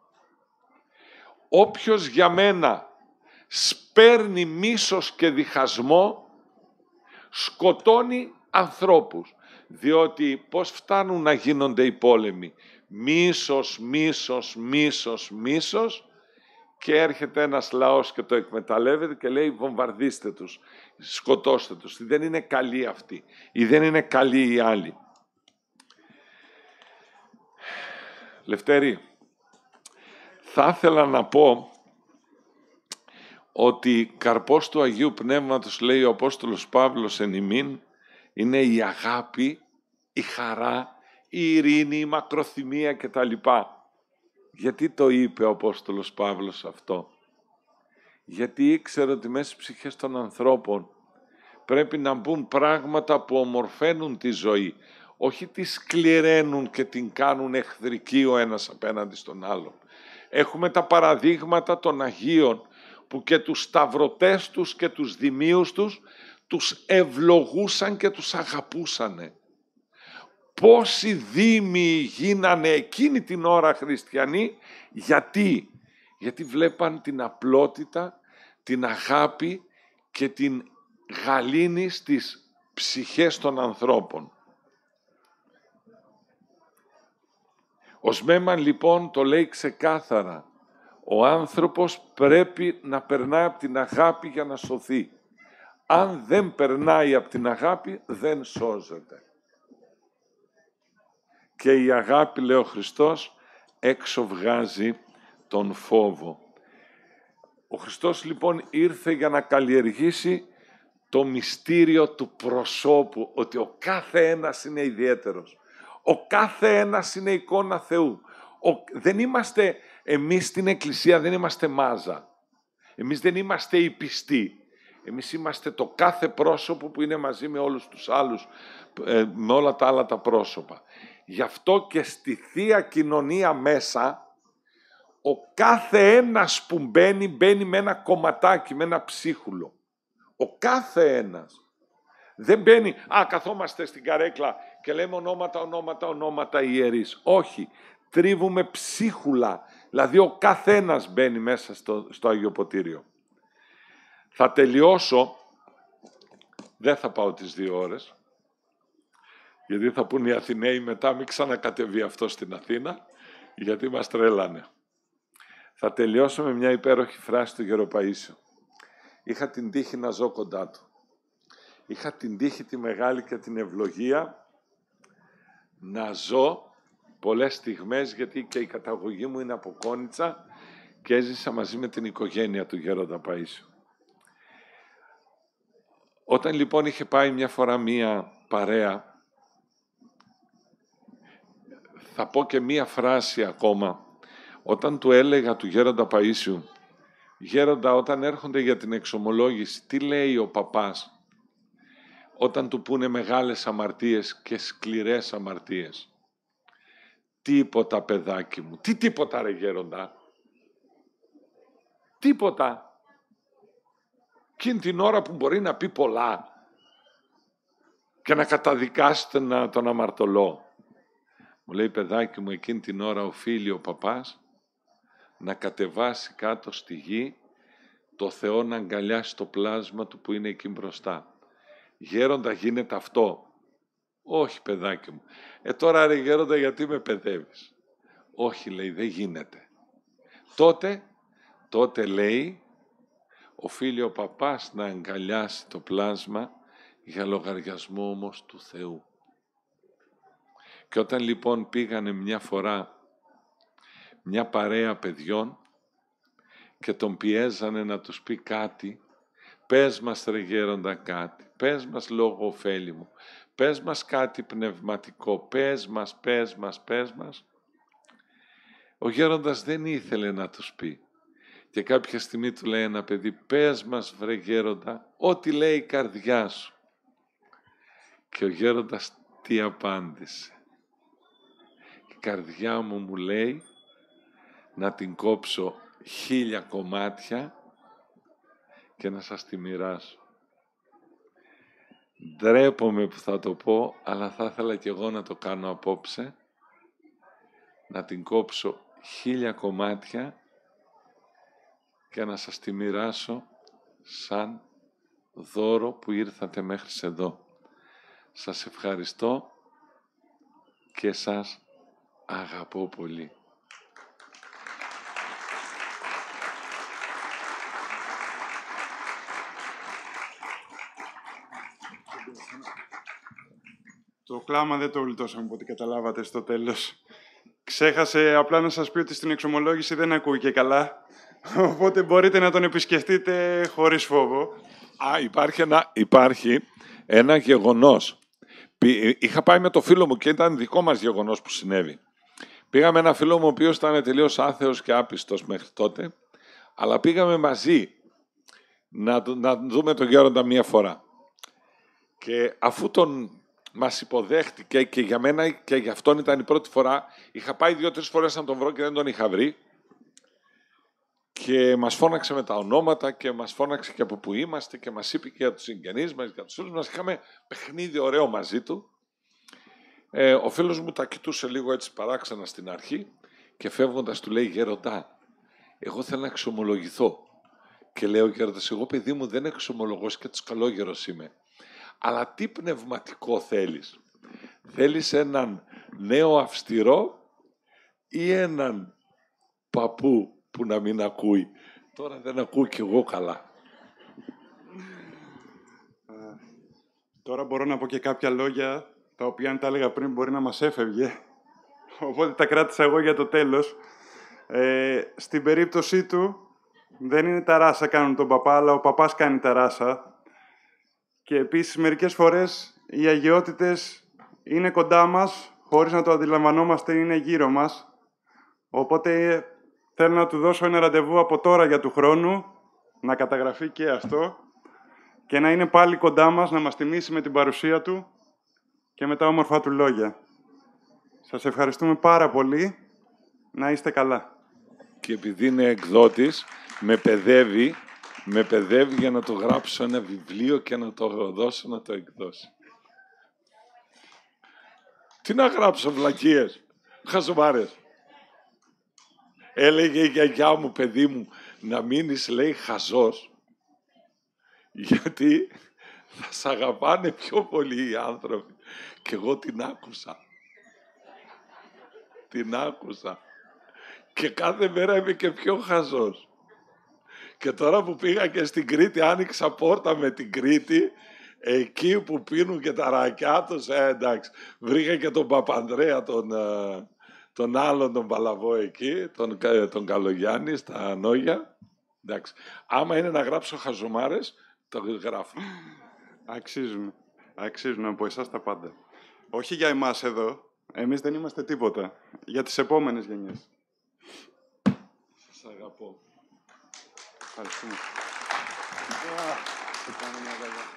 Όποιος για μένα σπέρνει μίσος και διχασμό, σκοτώνει ανθρώπους. Διότι πώς φτάνουν να γίνονται οι πόλεμοι? Μίσος, μίσος, μίσος, μίσος, και έρχεται ένας λαός και το εκμεταλλεύεται και λέει βομβαρδίστε τους, σκοτώστε τους. Δεν είναι καλοί αυτοί ή δεν είναι καλοί οι άλλοι. Λευτέρη, θα ήθελα να πω ότι καρπός του Αγίου Πνεύματος, λέει ο Απόστολος Παύλος εν ημίν, είναι η αγάπη, η χαρά, η ειρήνη, η μακροθυμία κτλ. Γιατί το είπε ο Απόστολος Παύλος αυτό? Γιατί ήξερε ότι μέσα στις ψυχές των ανθρώπων πρέπει να μπουν πράγματα που ομορφαίνουν τη ζωή, όχι τη σκληραίνουν και την κάνουν εχθρική ο ένας απέναντι στον άλλον. Έχουμε τα παραδείγματα των Αγίων που και τους σταυρωτές τους και τους δημίους τους ευλογούσαν και τους αγαπούσανε. Πόσοι δήμοι γίνανε εκείνη την ώρα χριστιανοί? Γιατί βλέπαν την απλότητα, την αγάπη και την γαλήνη στις ψυχές των ανθρώπων. Ο Σμέμαν λοιπόν το λέει ξεκάθαρα. Ο άνθρωπος πρέπει να περνάει από την αγάπη για να σωθεί. Αν δεν περνάει από την αγάπη, δεν σώζεται. Και η αγάπη, λέει ο Χριστός, έξω βγάζει τον φόβο. Ο Χριστός λοιπόν ήρθε για να καλλιεργήσει το μυστήριο του προσώπου, ότι ο κάθε ένας είναι ιδιαίτερος. Ο κάθε ένας είναι εικόνα Θεού. Δεν είμαστε εμείς στην Εκκλησία, δεν είμαστε μάζα. Εμείς δεν είμαστε οι πιστοί. Εμείς είμαστε το κάθε πρόσωπο που είναι μαζί με όλους τους άλλους, με όλα τα άλλα τα πρόσωπα. Γι' αυτό και στη Θεία Κοινωνία μέσα, ο κάθε ένας που μπαίνει με ένα κομματάκι, με ένα ψίχουλο. Ο κάθε ένας. Δεν μπαίνει, καθόμαστε στην καρέκλα και λέμε ονόματα ιερείς. Όχι, τρίβουμε ψίχουλα. Δηλαδή ο κάθε ένας μπαίνει μέσα στο Άγιο Ποτήριο. Θα τελειώσω, δεν θα πάω τις 2 ώρες, γιατί θα πούν οι Αθηναίοι μετά μην ξανακατεβεί αυτό στην Αθήνα, γιατί μας τρέλανε. Θα τελειώσω με μια υπέροχη φράση του Γεροπαΐσιου. Είχα την τύχη να ζω κοντά του. Είχα την τύχη τη μεγάλη και την ευλογία να ζω πολλές στιγμές, γιατί και η καταγωγή μου είναι από Κόνιτσα και έζησα μαζί με την οικογένεια του Γέροντα Παΐσιου. Όταν λοιπόν είχε πάει μια φορά μια παρέα, θα πω και μία φράση ακόμα. Όταν του έλεγα του Γέροντα Παΐσιου, Γέροντα, όταν έρχονται για την εξομολόγηση, τι λέει ο παπάς όταν του πούνε μεγάλες αμαρτίες και σκληρές αμαρτίες? Τίποτα, παιδάκι μου. Τι τίποτα, ρε Γέροντα? Τίποτα. Εκείνη την ώρα που μπορεί να πει πολλά και να καταδικάσει τον αμαρτωλό. Μου λέει, παιδάκι μου, εκείνη την ώρα οφείλει ο παπάς να κατεβάσει κάτω στη γη το Θεό να αγκαλιάσει το πλάσμα του που είναι εκεί μπροστά. Γέροντα, γίνεται αυτό? Όχι, παιδάκι μου. Τώρα, ρε Γέροντα, γιατί με παιδεύεις? Όχι, λέει, δεν γίνεται. Τότε λέει, οφείλει ο παπάς να αγκαλιάσει το πλάσμα για λογαριασμό όμως του Θεού. Και όταν λοιπόν πήγανε μια φορά μια παρέα παιδιών και τον πιέζανε να τους πει κάτι. Πες μας ρε γέροντα κάτι, πες μας λόγο ωφέλιμο, πες μας κάτι πνευματικό, πες μας. Ο γέροντας δεν ήθελε να τους πει. Και κάποια στιγμή του λέει ένα παιδί, πες μας βρε γέροντα, ό,τι λέει η καρδιά σου. Και ο γέροντας τι απάντησε? Η καρδιά μου λέει να την κόψω 1000 κομμάτια και να σας τη μοιράσω. Ντρέπομαι που θα το πω, αλλά θα ήθελα κι εγώ να το κάνω απόψε, να την κόψω 1000 κομμάτια και να σας τη μοιράσω σαν δώρο που ήρθατε μέχρι εδώ. Σας ευχαριστώ και σας αγαπώ πολύ. Το κλάμα δεν το γλιτώσαμε από ό,τι καταλάβατε στο τέλος. Ξέχασε απλά να σας πει ότι στην εξομολόγηση δεν ακούει και καλά. Οπότε μπορείτε να τον επισκεφτείτε χωρίς φόβο. Υπάρχει ένα γεγονός. Είχα πάει με το φίλο μου και ήταν δικό μας γεγονός που συνέβη. Πήγαμε ένα φίλο μου ο οποίος ήταν τελείως άθεος και άπιστος μέχρι τότε, αλλά πήγαμε μαζί να δούμε τον γέροντα μία φορά. Και αφού μας υποδέχτηκε και για μένα και για αυτόν ήταν η πρώτη φορά, είχα πάει 2-3 φορές να τον βρω και δεν τον είχα βρει. Και μας φώναξε με τα ονόματα και μας φώναξε και από που είμαστε και μας είπε και για τους συγγενείς μας, για τους φίλους μας. Είχαμε παιχνίδι ωραίο μαζί του. Ο φίλος μου τα κοιτούσε λίγο έτσι παράξενα στην αρχή και φεύγοντας του λέει, γέροντα, εγώ θέλω να εξομολογηθώ. Και λέω, γέροντας, εγώ παιδί μου δεν εξομολογώ και τους καλόγερος είμαι. Αλλά τι πνευματικό θέλεις? Θέλεις έναν νέο αυστηρό ή έναν παππού που να μην ακούει? Τώρα δεν ακούω κι εγώ καλά. Τώρα μπορώ να πω και κάποια λόγια, τα οποία αν τα έλεγα πριν μπορεί να μας έφευγε. Οπότε τα κράτησα εγώ για το τέλος. Στην περίπτωσή του, δεν είναι τα ράσα κάνουν τον παπά, αλλά ο παπάς κάνει τα ράσα. Και επίσης μερικές φορές οι αγιότητες είναι κοντά μας, χωρίς να το αντιλαμβανόμαστε, είναι γύρω μας. Οπότε θέλω να του δώσω ένα ραντεβού από τώρα για του χρόνου, να καταγραφεί και αυτό και να είναι πάλι κοντά μας, να μας τιμήσει με την παρουσία του και με τα όμορφα του λόγια. Σας ευχαριστούμε πάρα πολύ. Να είστε καλά. Και επειδή είναι εκδότης, με παιδεύει για να το γράψω ένα βιβλίο και να το δώσω να το εκδώσει. Τι να γράψω, βλακίες, χαζομάρες. Έλεγε η γιαγιά μου, παιδί μου, να μείνεις, λέει, χαζός, γιατί θα σ' αγαπάνε πιο πολύ οι άνθρωποι. Και εγώ την άκουσα. Και κάθε μέρα είμαι και πιο χαζός. Και τώρα που πήγα και στην Κρήτη, άνοιξα πόρτα με την Κρήτη, εκεί που πίνουν και τα ρακιά τους, εντάξει, βρήκα και τον Παπανδρέα, τον άλλον τον Παλαβό εκεί, τον Καλογιάννη, στα Νόγια. Εντάξει, άμα είναι να γράψω χαζομάρες, το γράφω. Αξίζουν από εσάς τα πάντα. Όχι για εμάς εδώ, εμείς δεν είμαστε τίποτα. Για τις επόμενες γενιές. Σας αγαπώ. Ευχαριστούμε.